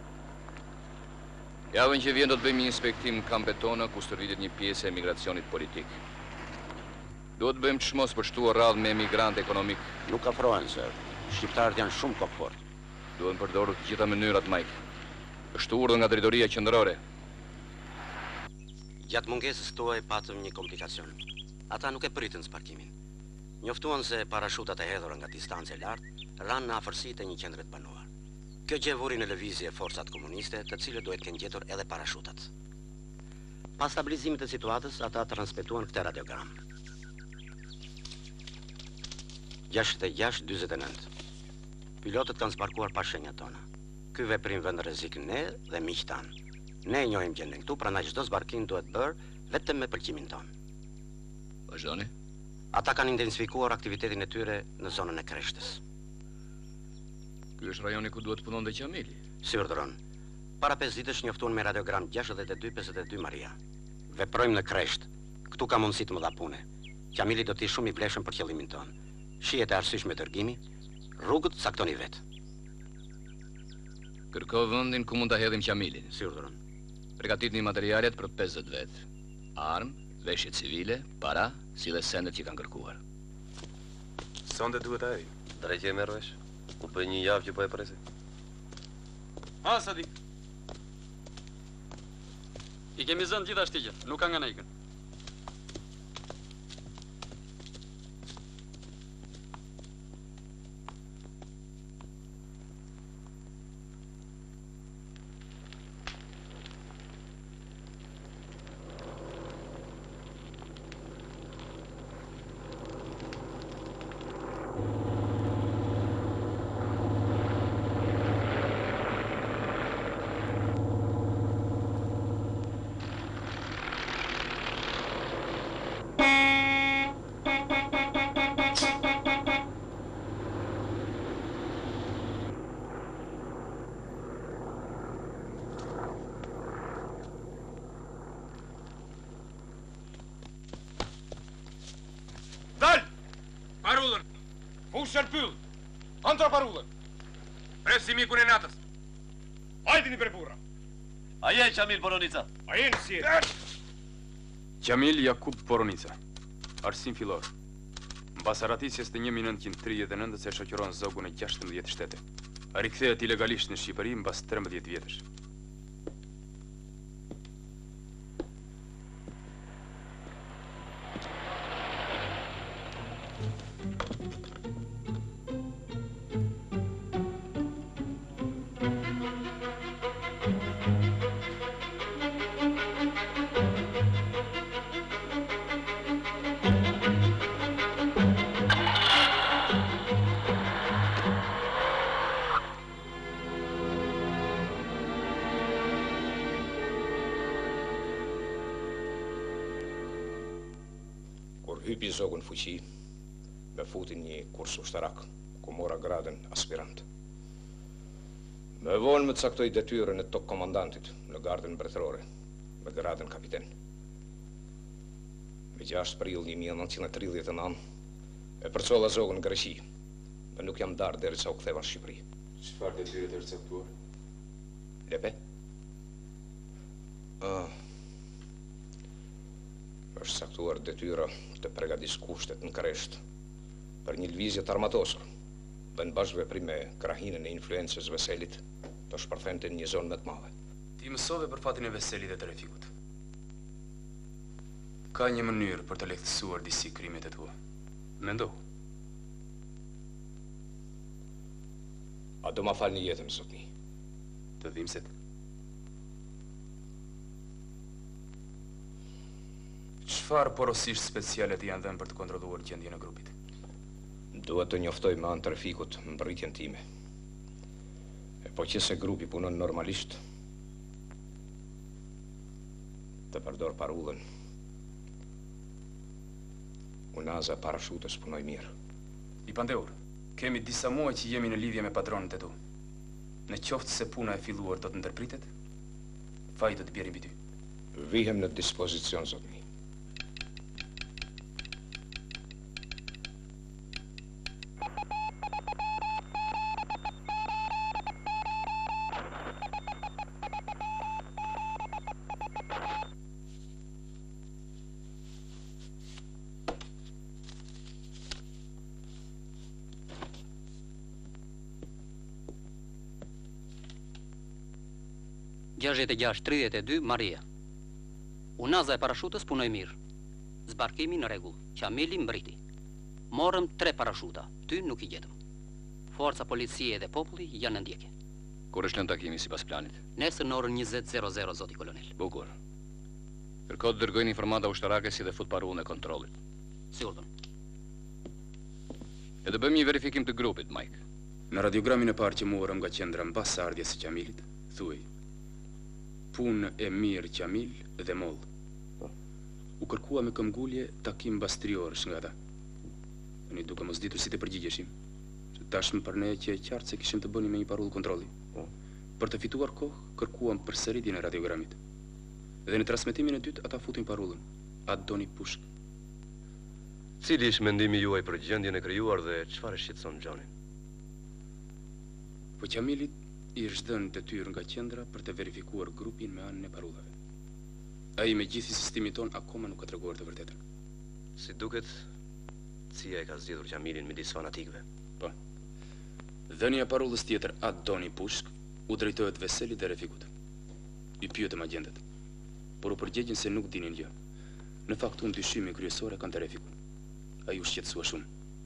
Javën që vjen do të bëjmë një inspektim në kampet tona ku stërvitet një pjesë e emigracionit politik. Duhet të bëjmë çmos për shtuar radhë me emigrant ekonomik. Nuk afrohen, sir. Shqiptarët janë shumë kokfort. Duhen përdorur të gjitha mënyrat, Mike. Është urdhër nga drejtoria qendrore. Gjatë mungesës tuaj patëm një komplikacion. Ata nuk e pritën sparkimin. Njoftuan se parashutat e hedhura nga distancë e lartë ranë në afërsitë e një qendre të banuar. Kjo gjë vuri në lëvizje forcat komuniste, të cilët duhet kenë gjetur edhe parashutat. Pas stabilizimit të situatës, ata transmetuan këtë radiogram. gjashtëdhjetë e gjashtë dyzet e nëntë. Pilotët kanë sparkuar pa shenjat tona. Ky veprim vend rrezik ne dhe miq tan. Ne e njohim gjendën këtu, prandaj çdo zbarkim duhet bërë vetëm me pëlqimin ton. Vazhdoni. Ata kanë intensifikuar aktivitetin e tyre në zonën e Kreshtës. Ky është rajoni ku duhet punon dhe Qamili. Si urdhëron. Para pesë ditësh njoftuan me radiogram gjashtëdhjetë e dy pesëdhjetë e dy Maria. Veprojmë në Kresht. Këtu ka mundësi të më dha pune. Qamili do të ishte shumë i vlefshëm për qëllimin ton. Shihet e arsyeshme dërgimi, rrugët saktoni vet. Kërko vendin ku mund ta hedhim Qamilin. Si urdhëron. Përgatitni materialet për pesëdhjetë vet. Armë, veshje civile, para, si dhe sendet që kanë kërkuar. Sonde duhet ai. Drejtje merr vesh. U bë një javë që po e presi. Ha, Sadik. I kemi zënë gjitha shtigjen, nuk ka nga nejkën. Fushër pyll! Antra parullën! Presi mikun e natës! Hajdini për burra! A je Qamil Poronica? A je në si e? Qamil Jakub Poronica, arsim fillor. Mbas aratisjes të një mijë nëntëqind tridhjetë e nëntë se shoqëron zogun e gjashtëmbëdhjetë shtete. Rikthehet ilegalisht në Shqipëri mbas trembëdhjetë vjetësh. Hypi zogun fuqi, me futin një kurs ushtarak, ku mora gradën aspirant. Me vonë më caktoj detyrën e tok komandantit në gardën mbretërore, me gradën kapiten. Me gjashtë prill një mijë e nëntëqind e tridhjetë e nëntë, e përcolla zogun në Greqi, dhe nuk jam darë derisa u ktheva në Shqipëri. Çfarë detyre të caktuar? Lepe? Ah. Është saktuar detyra të përgatis kushtet në Kresht për një lëvizje të armatosur dhe në bashkëveprim me krahinën e influencës Veselit të shpërthente në një zonë më të madhe. Ti mësove për fatin e Veselit dhe të Refikut. Ka një mënyrë për të lehtësuar disi krimet e tua. Mendo. A do ma falni jetën, zotni? Të dhimset. Çfarë porosisht speciale të janë dhënë për të kontrolluar gjendjen e grupit? Duhet të njoftoj me anë të Refikut mbërritjen time. E po që se grupi punon normalisht, të përdor parullën, unaza parashutës punoj mirë. I pandeur, kemi disa muaj që jemi në lidhje me padronët e tu. Në qoftë se puna e filluar do të ndërpritet, faji do të bjerë mbi ty. Vihem në dispozicion, zotni. gjashtëdhjetë e gjashtë tridhjetë e dy Maria. Unaza e parashutës punoj mirë. Zbarkimi në rregull. Qamili mbriti. Morëm tre parashuta. Ty nuk i gjetëm. Forca policie dhe populli janë në ndjekje. Kur është lënë takimi sipas planit? Nesër në orën njëzet e zero, zoti kolonel. Bukur. Kërko të dërgojnë informata ushtarake si dhe fut parullën e kontrollit. Sigurton. E të bëjmë një verifikim të grupit, Mike. Në radiogramin e parë që morëm nga qendra mbas ardhjes së Qamilit, thuaj: punë e mirë Qamil dhe moll. U kërkua me këmbgulje takim mbas tri orësh nga ata. Ne duke mos ditur si të përgjigjeshim. Tashmë për ne që e qartë se kishim të bënim me një parullë kontrolli. Për të fituar kohë, kërkuam përsëritjen e radiogramit. Dhe në transmetimin e dytë ata futin parullën. Atë doni pushk. Cili është mendimi juaj për gjendjen e krijuar dhe çfarë shqetëson Gjonin? Po Qamilit i është dhënë detyrë nga qendra për të verifikuar grupin me anën e parullave. Ai me gjithë insistimin ton akoma nuk ka treguar të vërtetën. Si duket, Cia e ka zgjedhur Qamilin midis fanatikëve. Po. Dhënia e parullës tjetër atë doni pushk u drejtohet Veselit dhe Refikut. I pyetëm agjentet, por u përgjigjen se nuk dinin gjë. Në fakt unë dyshimin kryesor e kanë të Refikun. Ai u shqetësua shumë.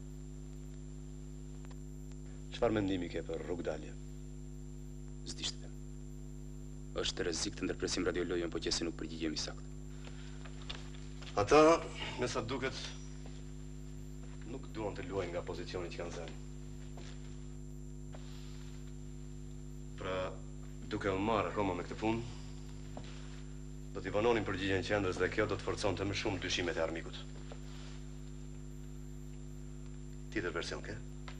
Çfarë mendimi ke për Rrugdalje? S'dishte them. Është rrezik të ndërpresim radiolojën, po qëse nuk përgjigjemi saktë. Ata, me sa duket, nuk duan të luajnë nga pozicioni që kanë zënë. Pra, duke u marrë Roma me këtë punë, do t'i vanonin përgjigjen qendrës dhe kjo do të forconte më shumë dyshimet e armikut. Tjetër version ke?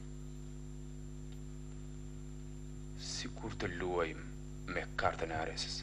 Sikur të luajmë me kartën e Aresës.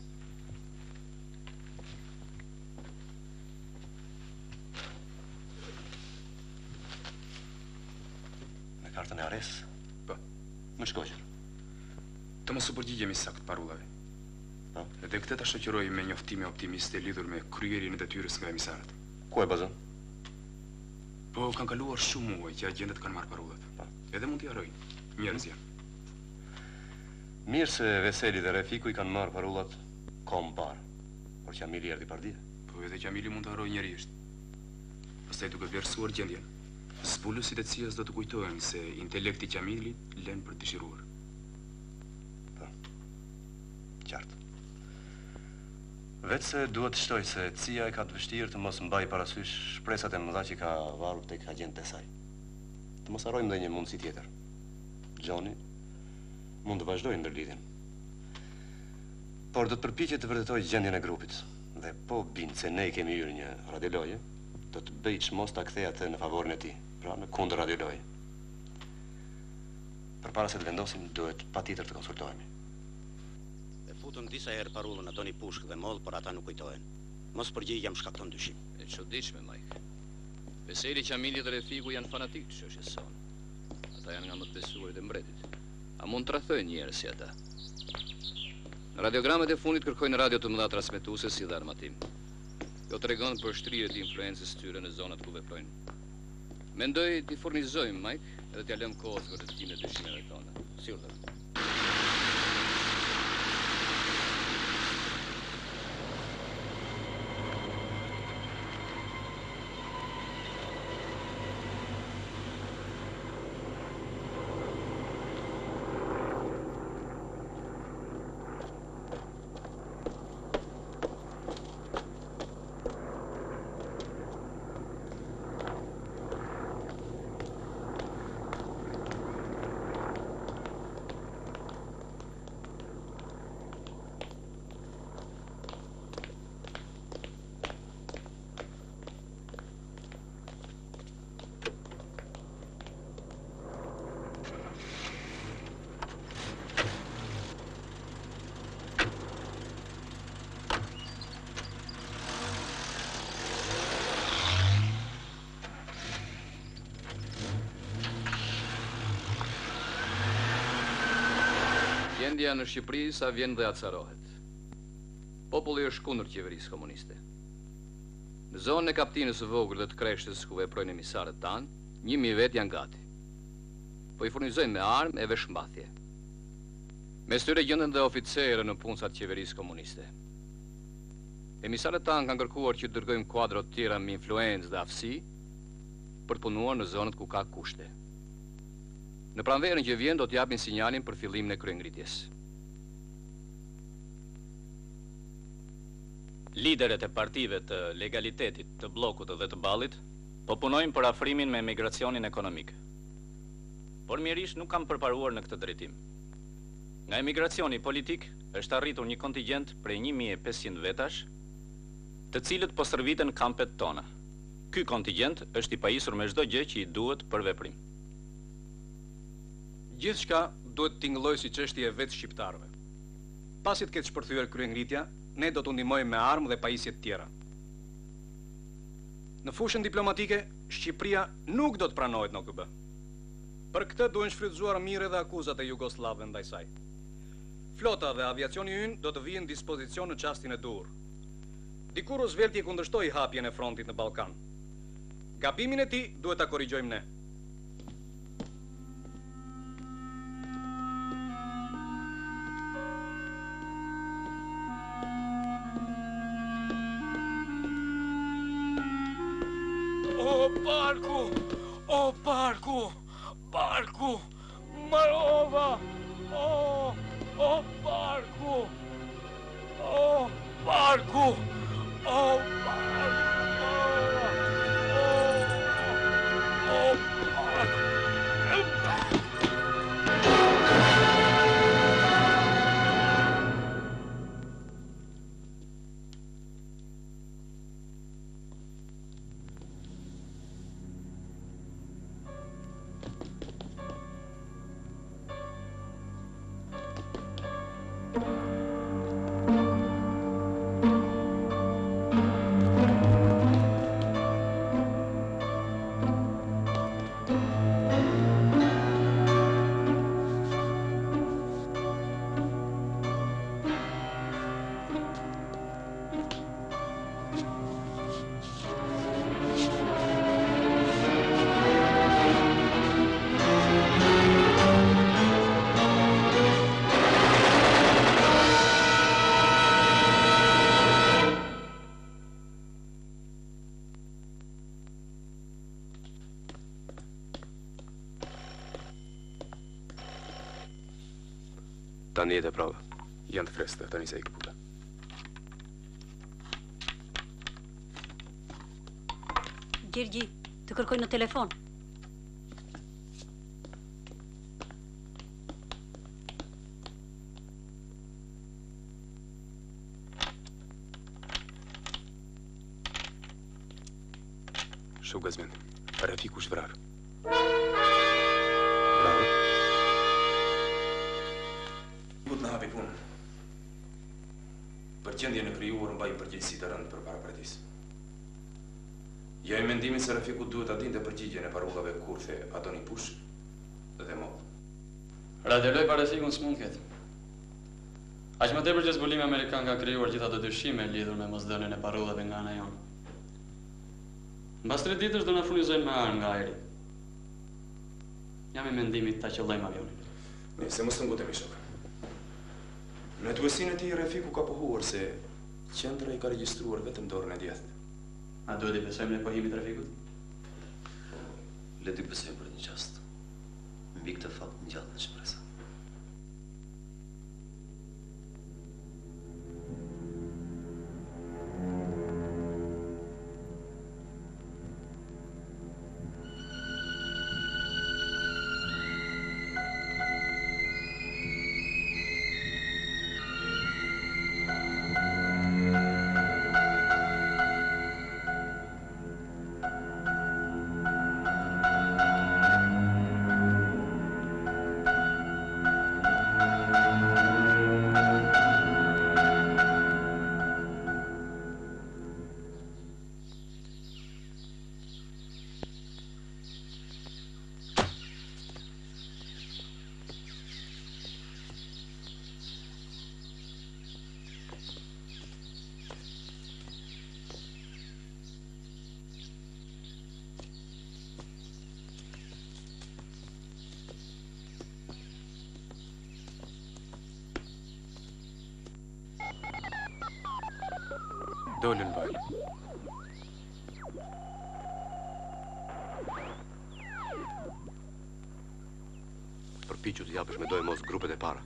Me kartën e Aresës? Po. Më shkoqër. Të mos u përgjigjemi saktë parullave. Po. Dhe këtë ta shoqëroj me njoftime optimiste lidhur me kryerjen e detyrës nga emisaret. Ku e bazon? Po, kanë kaluar shumë muaj që agjentet kanë marrë parullat. Po. Edhe mund t'i harrojnë. Njerëz janë. Mirë se Veseli dhe Refiku i kanë marrë parullat kohë më parë. Por Qamili erdhi pardje. Po edhe Qamili mund të harrojë njerëzisht. Pastaj duke vlerësuar gjendjen, zbuluesit e Cias do të kujtojnë se intelekti i Qamilit lën për të dëshiruar. Po. Qartë. Vetë se duhet të shtoj se Cia e ka të vështirë të mos mbaj parasysh shpresat e mëdha që ka varur tek agjentët e saj. Të mos harrojmë ndonjë mundësi tjetër. Gjoni mund të vazhdojë ndërlidhjen. Por do të përpiqet të vërtetojë gjendjen e grupit. Dhe po bind se ne i kemi hyrë një radioloje, do të bëj çmos ta kthej atë në favorin e tij, pra në kundër radioloje. Përpara se të vendosim, duhet patjetër të konsultohemi. E futën disa herë parullën a doni pushk dhe moll, por ata nuk kujtohen. Mos përgjigjja më shkakton dyshim. E çuditshme, Mike. Veseli, Qamili dhe Refiku janë fanatikë të çështjes sonë. Ata janë nga më të besuarit e mbretit. A mund të rrethojnë njerëz si ata? Në radiogramet e fundit kërkojnë radio të mëdha transmetuese si dhe armatim. Jo tregon për shtrirje të influencës tyre në zonat ku veprojnë. Mendoj t'i furnizojmë, Mike, edhe t'ja lëmë kohës vërtetimin e dyshimeve tona. Sigurt. Gjendja në Shqipëri sa vjen dhe acarohet. Populli është kundër qeverisë komuniste. Në zonën e kaptinës së vogël dhe të Kreshtës ku veprojnë emisarët tanë, një mijë vet janë gati. Po i furnizojnë me armë e veshmbathje. Mes tyre gjenden dhe oficerë në punësat qeverisë komuniste. Emisarët tanë kanë kërkuar që të dërgojmë kuadrot tjera me influencë dhe aftësi për të punuar në zonët ku ka kushte. Në pranverën që vjen do të japin sinjalin për fillimin e kryengritjes. Liderët e partive të legalitetit, të bllokut dhe të ballit po punojnë për afrimin me emigracionin ekonomik. Por mirisht nuk kam përparuar në këtë drejtim. Nga emigracioni politik është arritur një kontingjent prej një mijë e pesëqind vetash, të cilët po stërviten kampet tona. Ky kontingjent është i pajisur me çdo gjë që i duhet për veprim. Gjithçka duhet të tingëllojë si çështje e vetë shqiptarëve. Pasi të ketë shpërthyer kryengritja, ne do të ndihmojmë me armë dhe pajisje të tjera. Në fushën diplomatike, Shqipëria nuk do të pranohet në O K B. Për këtë duhen shfrytëzuar mirë edhe akuzat e jugoslavëve ndaj saj. Flota dhe aviacioni ynë do të vijnë në dispozicion në çastin e duhur. Dikur Roosevelt i kundërshtoi hapjen e frontit në Ballkan. Gabimin e tij duhet ta korrigjojmë ne. O barku! O barku! Barku! Marova! O! O barku! O barku! O barku! O barku! Tani jetë e prava. Janë të freskëta, tani se i këputa. Gjergji, të kërkoj në telefon. Shoh Gazmen, Rafiku është vrarë. Në hapi punë. Përqendje në krijuar mbaj përgjegjësi të rëndë për para partisë. Joj mendimin se Rafiku duhet ta dinte përgjigjen e parullave kurthe Adoni Push dhe Mo. Radioloj Parafikun s'mund ketë. Aq më tepër që zbulimi amerikan ka krijuar gjitha ato dyshime lidhur me mosdhënien e parullave nga ana jonë. Mbas tre ditësh do na furnizojnë me armë nga ajri. Jam i mendimit ta qëllojmë avionin. Nëse mos të ngutemi shok. Në tuesinë e tij Rafiku ka pohuar se qendra i ka regjistruar vetëm dorën e djathtë. A duhet i besojmë ne pohimit të Rafikut? Le t'i besojmë për një qast. Mbi këtë fakt ngjallet në shpresa. Dolën vaj. Përpiqu të japësh me dojë mos grupet e para.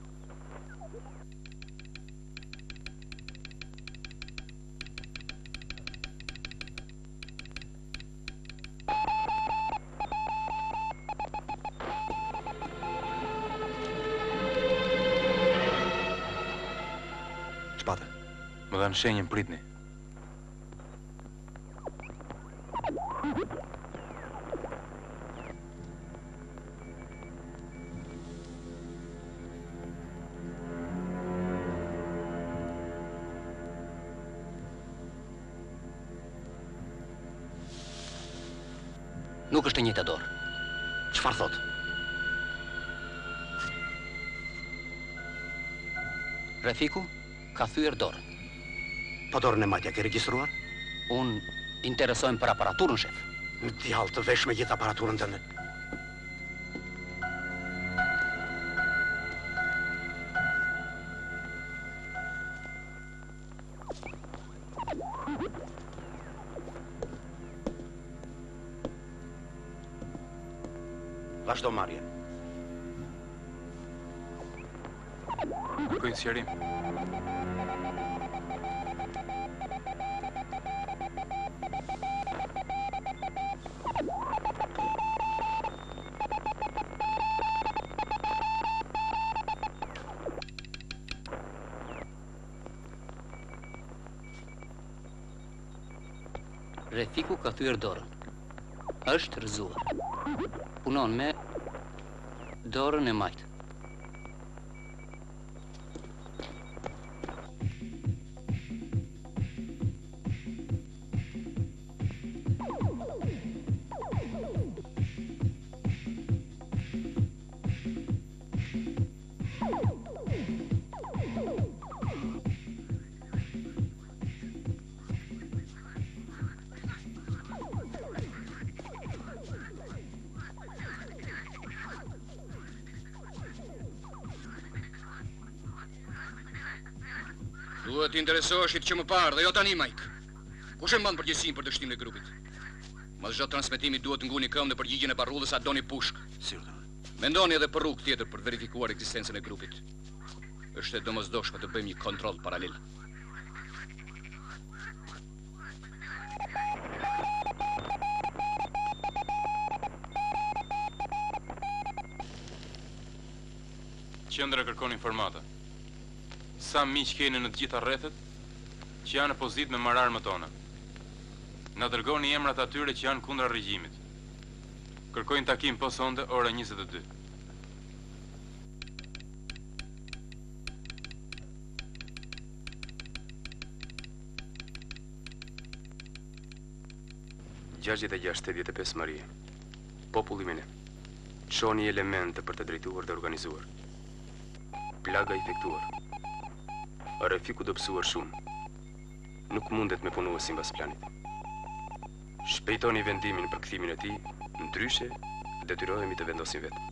Çpate? Më dhanë shenjën, pritni. Nuk është e njëjta dorë. Çfarë thot? Refiku ka thyer dorën. Po dorën e matja ke regjistruar? Unë interesojmë për aparaturën, shef. Në djallë të vesh me gjithë aparaturën tënde. Vazhdo marrje. Kërkojnë sqarim. Refiku ka thyer dorën. Është rrëzuar. Punon me dorën e majtë. Duhet të interesoheshit që më parë dhe jo tani, Mike. Kush e mban përgjegjësinë për dështimin e grupit? Mas çdo transmetimi duhet të nguni këmbë në përgjigjen e Barrullës Adoni Pushk. Sigurisht. Mendoni edhe për rrugë tjetër për verifikuar ekzistencën e grupit. Është e domosdoshme të bëjmë një kontroll paralel. Qendra kërkon informata. Sa miq keni në të gjitha rrethet që janë në pozitë me mararmët tona. Na dërgoni emrat atyre që janë kundra regjimit. Kërkojnë takim posonde ora njëzet e dy. gjashtëdhjetë e gjashtë tetëdhjetë e pesë Marie. Populli me ne. Çoni elemente për të drejtuar dhe organizuar. Plaga efektuar. Refiku do pësuar shumë. Nuk mundet me punua sipas planit. Shpejtoni vendimin për kthimin e tij, ndryshe detyrohemi të vendosim vetë.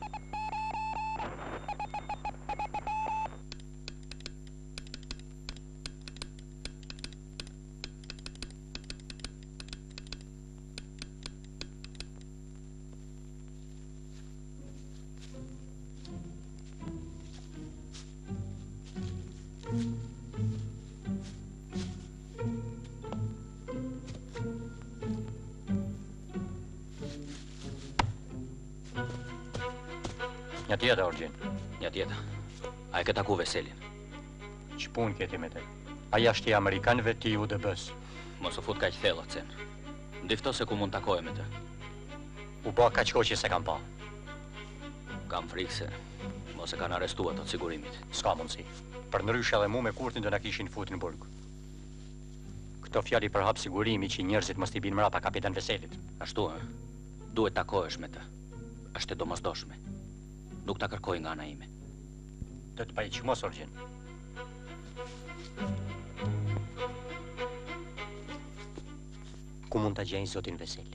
Një tjetër, Orgjin. Një tjetër. A e ke taku Veselin? Që pun keti me te? Aja është i Amerikanëve ti U D B-s. Mos u fut kaq thellë, Cen. Ndifto se ku mund takoje me të. U ba kaq kohë që se kam pa. Kam frikë se mos e kanë arrestuar ato të sigurimit. S'ka mundësi. Për ndryshe edhe mu me Kurtin do na kishin futur në burg. Këto fjali për hap sigurimi që njerëzit mos t'i binë mrapa kapitan Veselit. Ashtu, ë? Duhet takohesh me të. Është e domosdoshme. Nuk ta kërkoj nga ana ime. Do të pajqë mos, Orgjin. Ku mund të gjejnë zotin Vesel?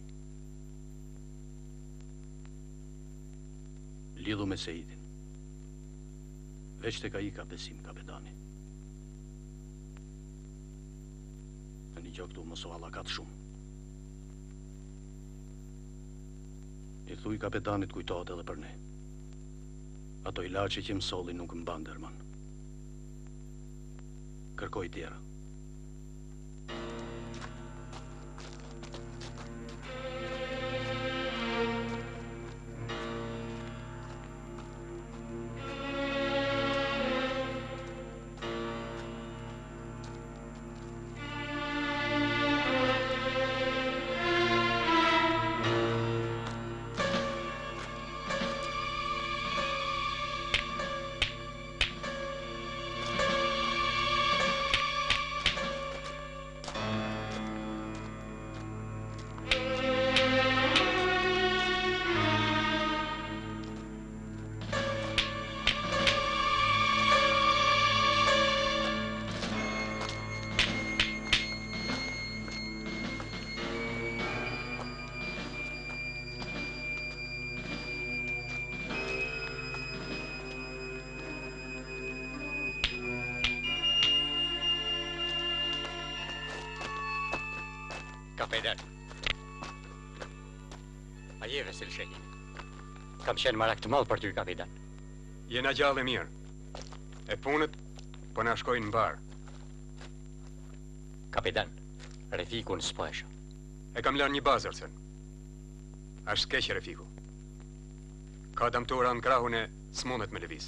Lidhu me Seidin. Veç të ka i ka besim kapetani. një gjë këtu mos u hallakat shumë. I thuj kapetanit kujtohet edhe për ne. Ato ilaçe që më solli nuk më ban derman. Kërkoj tjera. Kapetan. A je Vesil Shahin? Kam qenë marak të madh për ty, kapetan. Jena gjallë e mirë. E punët, po na shkojnë mbar. Kapetan, Refikun s'po e shoh. E kam lënë një bazërcën. Është keq Refiku. Ka dëmtura në krahun e s'mundet me lëviz.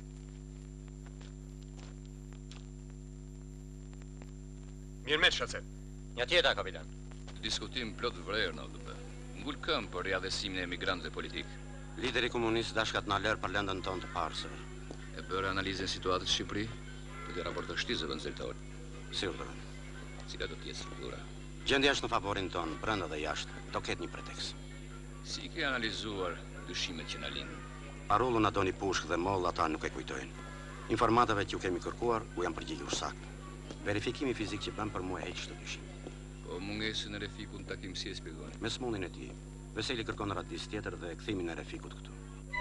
Mirë me shacet. Një tjeta, kapitan. Diskutim plot vrerë në dëbe. Ngull këm për riadhesimin e emigrantëve politik. Lideri komunist dashkat na lërë për lëndën tonë të parë, sër. E bërë analizën situatës në Shqipëri, të ke raportë shtizëve në zërtor. Si urdhërën. Cila do t'jetë struktura? Gjendja është në favorin tonë, brenda dhe jashtë, do ketë një pretekst. Si ke analizuar dyshimet që na lindën? Parullën ato një pushk dhe moll ata nuk e kujtojnë. Informatave që ju kemi kërkuar, u jam përgjigjur saktë. Verifikimi fizik që bëm për mua e heq çdo dyshim. Po mungesën e Refikut në takim si e shpjegoni? Me smundin e tij, Veseli kërkon radis tjetër dhe kthimin e Refikut këtu.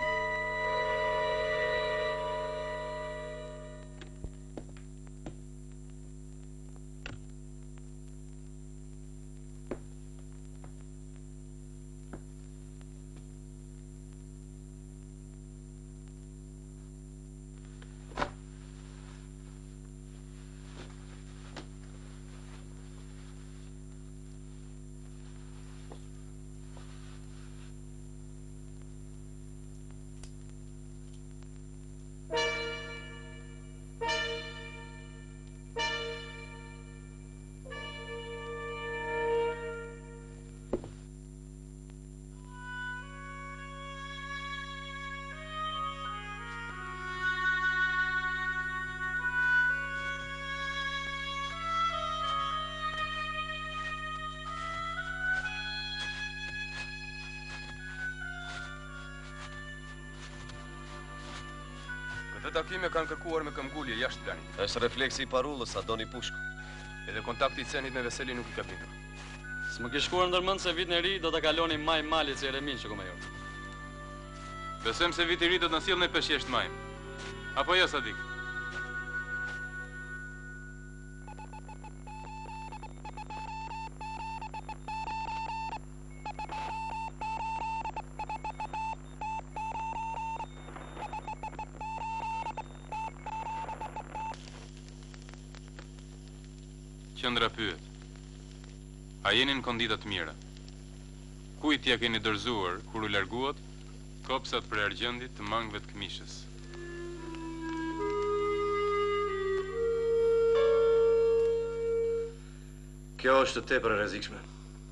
Këtë takime kanë kërkuar me këmbgulje jashtë planit. Është refleksi i parullës, sa doni pushk. Edhe kontakti i Cenit me Veseli nuk i ka bindur. S'më ke shkuar ndërmend se vitin e ri do ta kaloni maj malit si Eremin që komajor. Besojmë se viti i ri do të na sjellë në peshë jashtë majm. Apo jo, Sadik? Qendra pyet. A jeni në kondita të mira? Kujt ja keni dorëzuar kur u larguat kopsat për argjendit të mangëve të këmishës? Kjo është tepër e rrezikshme.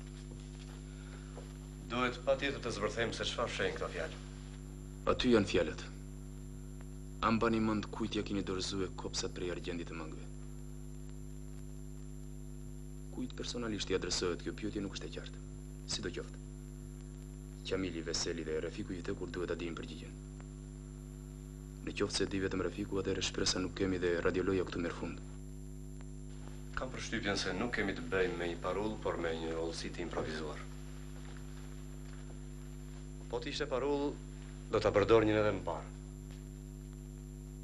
Duhet patjetër të zbërthejmë se çfarë shenjë këto fjalë. Aty janë fjalët. A mbani mend kujt ja keni dorëzuar kopsat për argjendit të mangëve? Kujt personalisht i adresohet kjo pyetje nuk është e qartë. Sidoqoftë. Qamili, Veseli dhe Refiku i vdekur duhet ta dinë përgjigjen. Në qoftë se di vetëm Refiku, atëherë shpresa nuk kemi dhe radioloja këtu merr fund. Kam përshtypjen se nuk kemi të bëjmë me një parull, por me një hollësi të improvizuar. Po të ishte parull, do ta përdornin edhe më parë.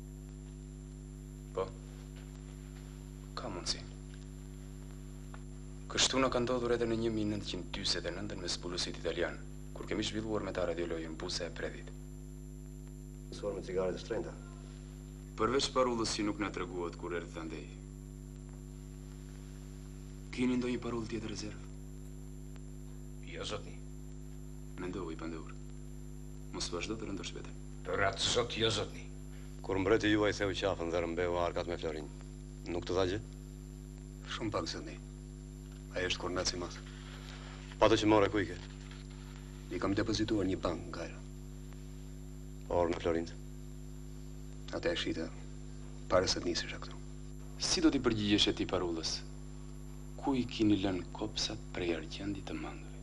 Po. Ka mundsi. Kështu na ka ndodhur edhe në një mijë nëntëqind dyzet e nënt me zbuluesit italian, kur kemi zhvilluar me ta radiolojën busa e predhit. Mësuar me cigare të shtrenjta. Përveç parullës që nuk na treguat kur erdhi andej. Keni ndonjë parullë tjetër rezervë? Jo, zotni. Mendoj i pandur. Mos vazhdo të rëndosh veten. Për atë zot, jo, zotni. Kur mbreti juaj theu qafën dhe rëmbeu arkat me Florin, nuk të dha gjë? Shumë pak, zotni. Ai është kornat si mas. Patë që more ku i ke? I kam depozituar një bank nga Kairo. Orë në Florint. Ata e shita, pare se të nisësh këtu. Si do t'i përgjigjesh e ti parullës? Ku i kini lënë kopsat prej argjendit të mangëve?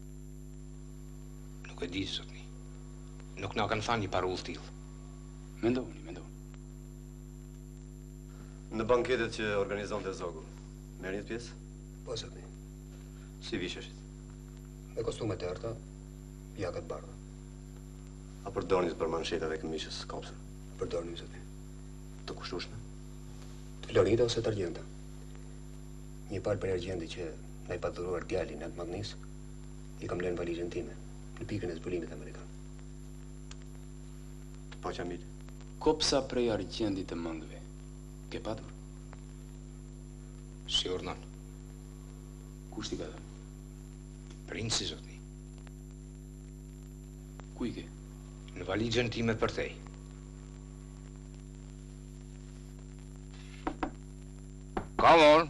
Nuk e di, zotni. Nuk na kanë thënë një parullë tillë. Mendoni, mendoni. Në banketet që organizonte Zogu, merr një pjesë? Po, zotni. Si visheshit? Me kostume të errta, jakat bardha. A përdornis për manshetat e këmishës kopsën? Përdornim, zotni. Të kushtueshme? Të Florinta ose të argjenda. Një palë për argjendi që na i padhuruar djalin në të magnis, i kam lënë valizhen time në pikën e zbulimit amerikan. Të pa qamil? Kopsa prej argjendit të mangëve. Ke patur? Si urdhon? Kush t'i ka dhënë? Princi, zotni. Ku i ke? Në valigjen time për tej. Come on.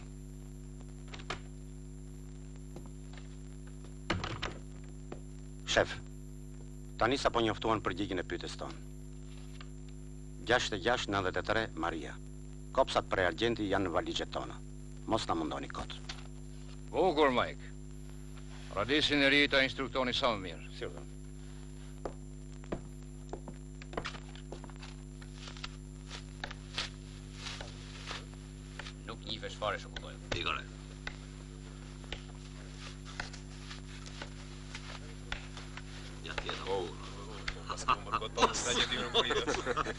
Shef, tani sa po njoftuan përgjigjen e pyetjes tonë. gjasht e gjasht nëntëdhjetë e tre Maria. Kopsat prej argjenti janë në valigjet tona. Mos na mundoni kot. Bukur, Mike. Radisin e ri ta instruktoni sa më mirë. Si urdhën. Nuk njihesh fare shokulloj. Ikone. Ja tjetër. Oh. As ku më gotonë sa një dimër kujtës.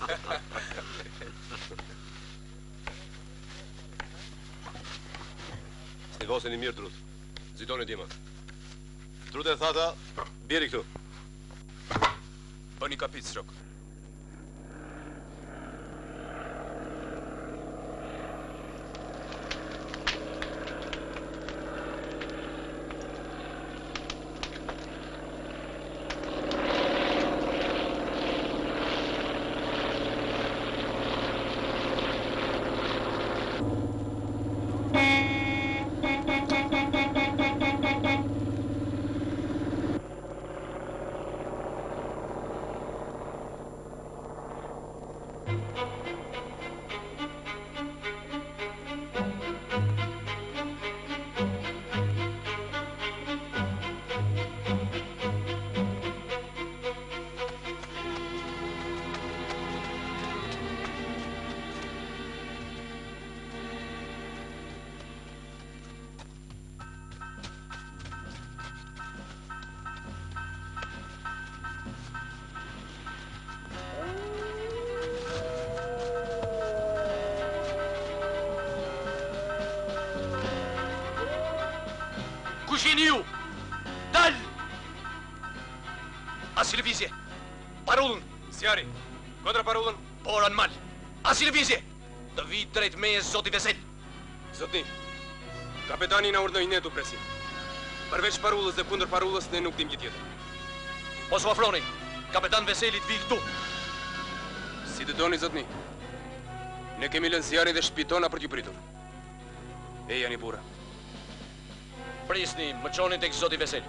Stivosin i mirë, Trut. Zitoni dima. Trut e thata, bjeri këtu. Bëni kapit, shok. Kushini ju? Dal! Asi lëvizje! Parullën! Zjari, kontra parullën. Bora në mal! Asi lëvizje! Të vi drejt meje zoti Vesel! Zotni, kapetani na urdhënoi ne tu presim. Përveç parullës dhe kundër parullës ne nuk dim gjë tjetër. Mos u afroni, kapetan Veselit vi këtu. Si të doni, zotni. Ne kemi lënë zjarin dhe shpitona për t'ju pritur. E janë i burra. Prisni, më çoni tek zoti Vesel.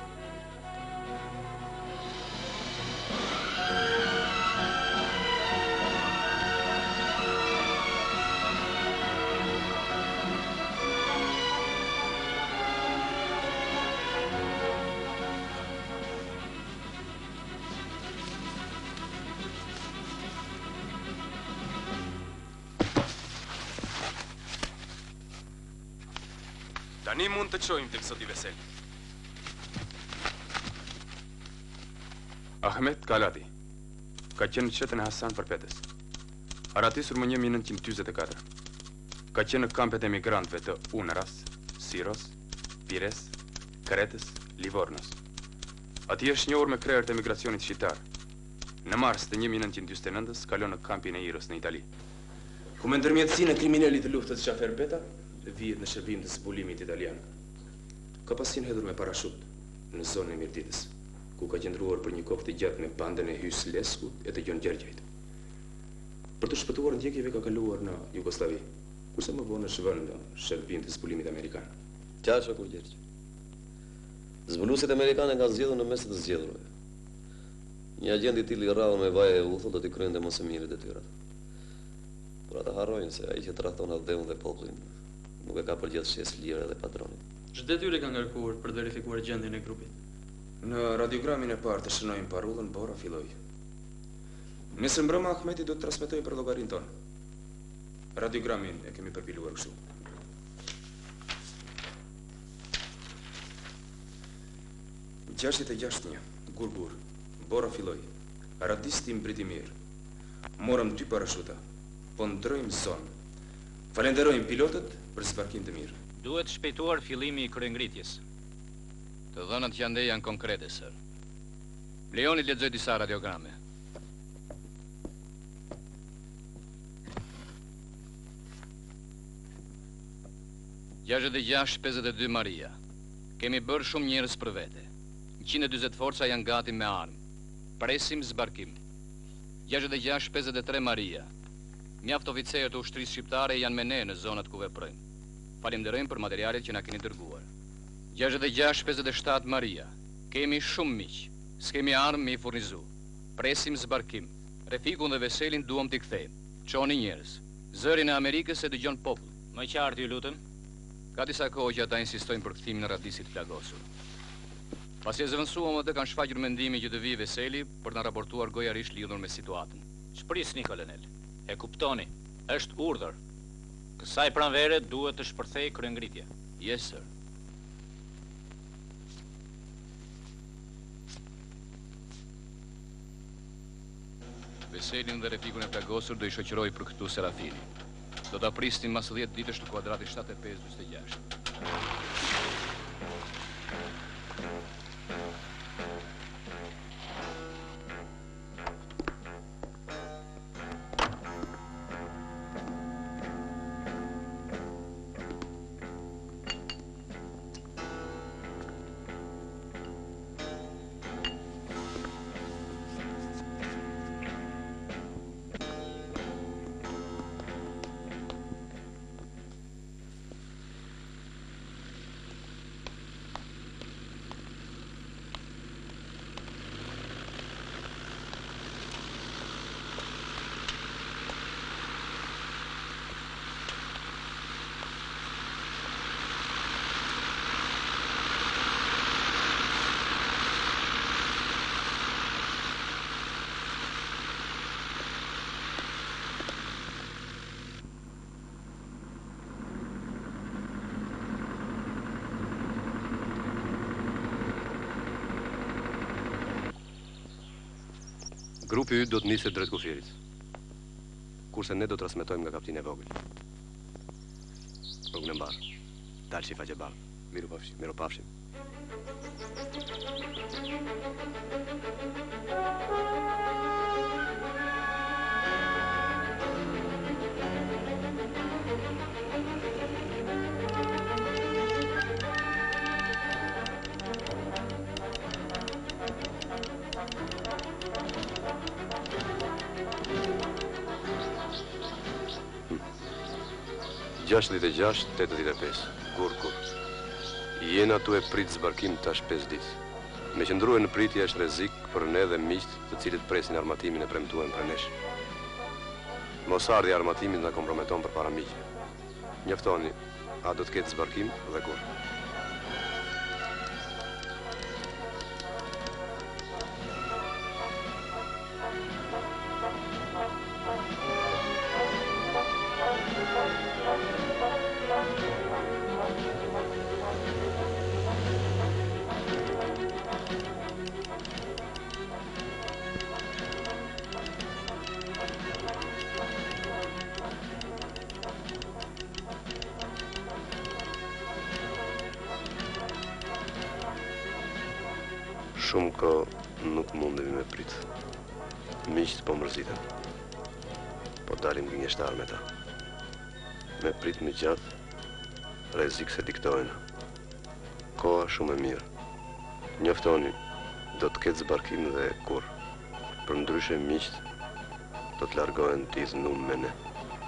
Tani mund të qojmë tek zoti Vesel. Ahmet Kalati ka qenë në qytetin e Hasan për petës. Aratisur më një mijë nëntëqind dyzet e katër. Ka qenë në kampet e emigrantëve të Unras, Siros, Pires, Caretes, Livornos. Ati është një orë me krerët e migracionit shqiptar. Në mars të një mijë nëntëqind e gjashtëdhjetë nëntës kalon në kampin e Iros në Itali. Ku me ndërmjetësinë e kriminalit të luftës Xhafer Beta, vihet në shërbim të zbulimit italian. Ka pas qenë hedhur me parashut në zonën e Mirditës, ku ka qëndruar për një kohë të gjatë me bandën e Hys Leskut e të Gjon Gjergjajt. Për të shpëtuar ndjekjeve ka kaluar në Jugosllavi, kurse më vonë është vënë në shërbim të zbulimit amerikan. Qasha kur Gjergj. Zbulusit amerikanë nga zgjedhur në mes të zgjedhurve. Një agent i tillë i rrallë me vaje e uthull do t'i kryente më së miri detyrat. Por ata harrojnë se ai që tradhton atë dheun dhe popullin nuk e ka përgjithësisht lirë edhe patronin. Ç'është detyrë ka ngarkuar për të verifikuar gjendjen e grupit? Në radiogramin e parë të shënojmë parullën, Bora filloi. Nesër mbrëmë Ahmeti do të transmetojë për llogarin tonë. Radiogramin e kemi përpiluar kështu. gjashtëdhjetë e gjashtë një, Gurgur, Bora filloi. Radisti mbriti mirë. Morëm dy parashuta, po ndrojmë zonë. Falenderojmë pilotët për zbarkim të mirë. Duhet shpejtuar fillimi i kryengritjes. Të dhënat që ande janë konkrete, sër. Leoni lexoj disa radiograme. gjashtëdhjetë e gjashtë pesëdhjetë e dy Maria. Kemi bërë shumë njerëz për vete. njëqind e dyzet forca janë gati me armë. Presim zbarkim. gjashtëdhjetë e gjashtë pesëdhjetë e tre Maria. Mjaft oficerë të ushtrisë shqiptare janë me ne në zonat ku veprojmë. Falenderojmë për materialet që na keni dërguar. gjashtëdhjetë e gjashtë pesëdhjetë e shtatë Maria. Kemi shumë miq. S'kemi armë me i furnizu. Presim zbarkim. Refikun dhe Veselin duam t'i kthejmë. Çoni njerëz. Zërin e Amerikës e dëgjon popull. Më qartë ju lutem. Ka disa kohë që ata insistojnë për kthimin e radisit plagosur. Pasi e zëvendësuam atë kanë shfaqur mendimin që të vijë Veseli për të raportuar gojarisht lidhur me situatën. Shprisni, kolonel. E kuptoni, është urdhër. Kësaj pranvere duhet të shpërthej kryengritja. Yes, sir. Veselin dhe refikun e plagosur do i shoqëroj për këtu Serafini. Do ta pristin mas dhjetë ditësh në kuadrati shtatëdhjetë e pesë gjashtëdhjetë e gjashtë. Grupi yt do të niset drejt kufirit, kurse ne do të transmetojmë nga kapiteni e vogël. Rrugën e mbarë, dalë si faqe ballë. Miru pafshim. Miru pafshim. gjashtëdhjetë e gjashtë tetëdhjetë e pesë, Gurgur. Jena tu e prit zbarkim tash pesë ditë. Me qëndruar në pritje është rrezik për ne dhe miqt të cilët presin armatimin e premtuar për nesh. Mosardhja e armatimit na komprometon përpara miqve. Njoftoni, a do të ketë zbarkim dhe kur? shumë kohë nuk mundemi me prit. Miqt po mërziten. Po dalim gënjeshtar me ta. Me prit më gjatë, rrezik se diktojnë. Koha shumë e mirë. Njoftoni, do të ketë zbarkim dhe kur. Për ndryshe miqt, do të largohen të idhë numë me ne.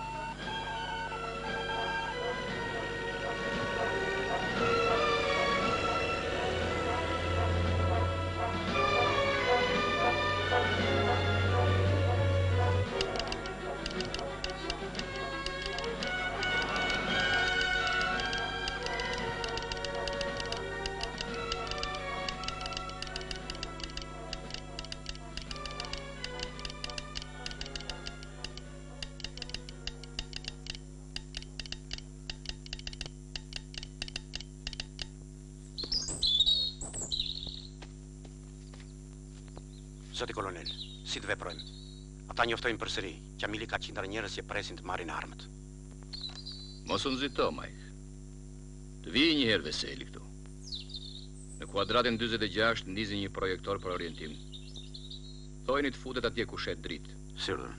Zoti kolonel, si të veprojmë? Ata njoftojnë përsëri, Qamili ka qindra njerëz që presin të marrin armët. Mos u nxito, Mike. Të vijë një herë Veseli këtu. Në kuadratin dyzet e gjashtë ndizi një projektor për orientim. Thojni të futet atje ku shet dritë. Sigurisht.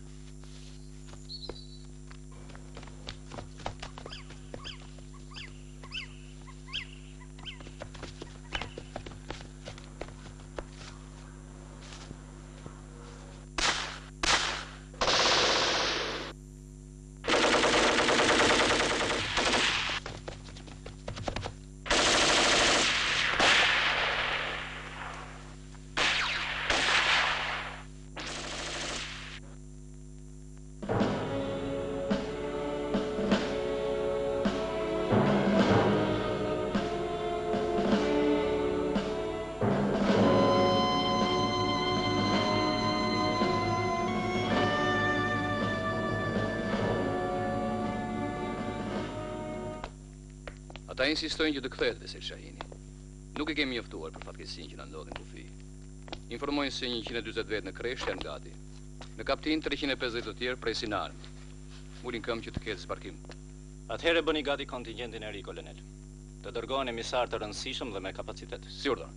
Ata insistojnë që të kthehet Vesel Shahini. Nuk e kemi njoftuar për fatkeqësinë që na ndodhi në kufi. Informojnë se njëqind e dyzet vetë në kresh janë gati. Në kaptin treqind e pesëdhjetë të tjerë presin armë. Ulin këmbë që të ketë zbarkim. Atëherë bëni gati kontingjentin e ri, kolonel. Të dërgohen emisar të rëndësishëm dhe me kapacitet. Si urdhër.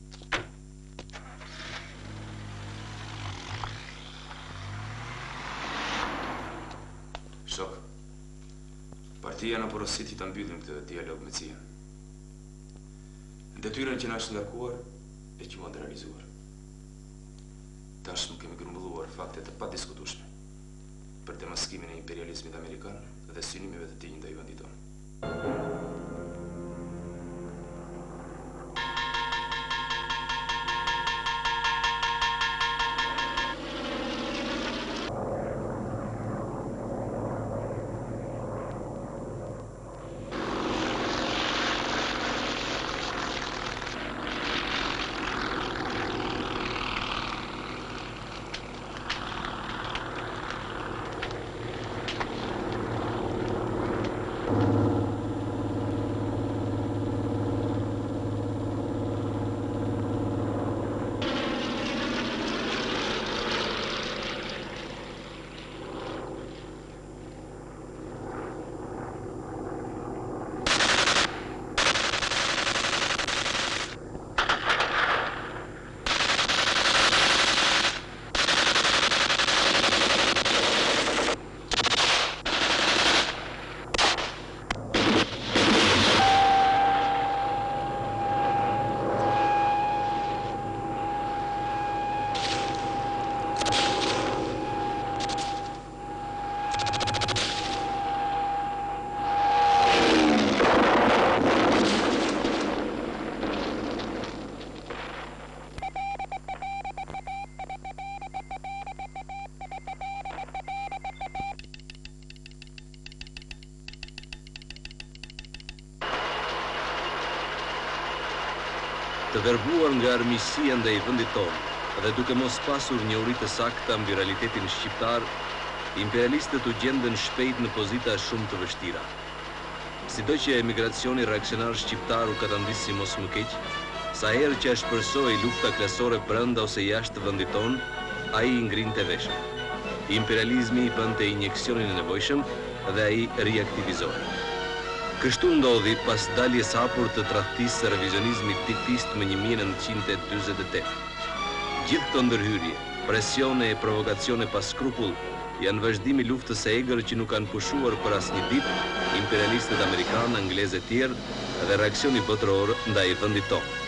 Shok. Partia në porositi të mbyllim këtë dialog me cija. Detyrën që na është ngarkuar e që mund të realizuar. Tash nuk kemi grumbulluar fakte të padiskutueshme për demaskimin e imperializmit amerikan dhe synimeve të tij ndaj vendit tonë. Të verbuar nga armiqësia ndaj vendit tonë dhe duke mos pasur njohuri të sakta mbi realitetin shqiptar, imperialistët u gjendën shpejt në pozita shumë të vështira. Sido që emigracioni reaksionar shqiptar u katandis si mos më keq, sa herë që shpërsoi lufta klasore brenda ose jashtë vendit tonë, ai i ngrinte veshën. Imperializmi i bënte injeksionin e nevojshëm dhe ai riaktivizohej. Kështu ndodhi pas daljes hapur të tradhtisë së revizionizmit tifist më një mijë e nëntëqind e dyzet e tetë. Gjithë këto ndërhyrje, presione e provokacione pa skrupull janë vazhdimi i luftës së egër që nuk kanë pushuar për asnjë ditë imperialistët amerikanë, anglezë e tjerë dhe reaksioni botëror ndaj vendit tonë.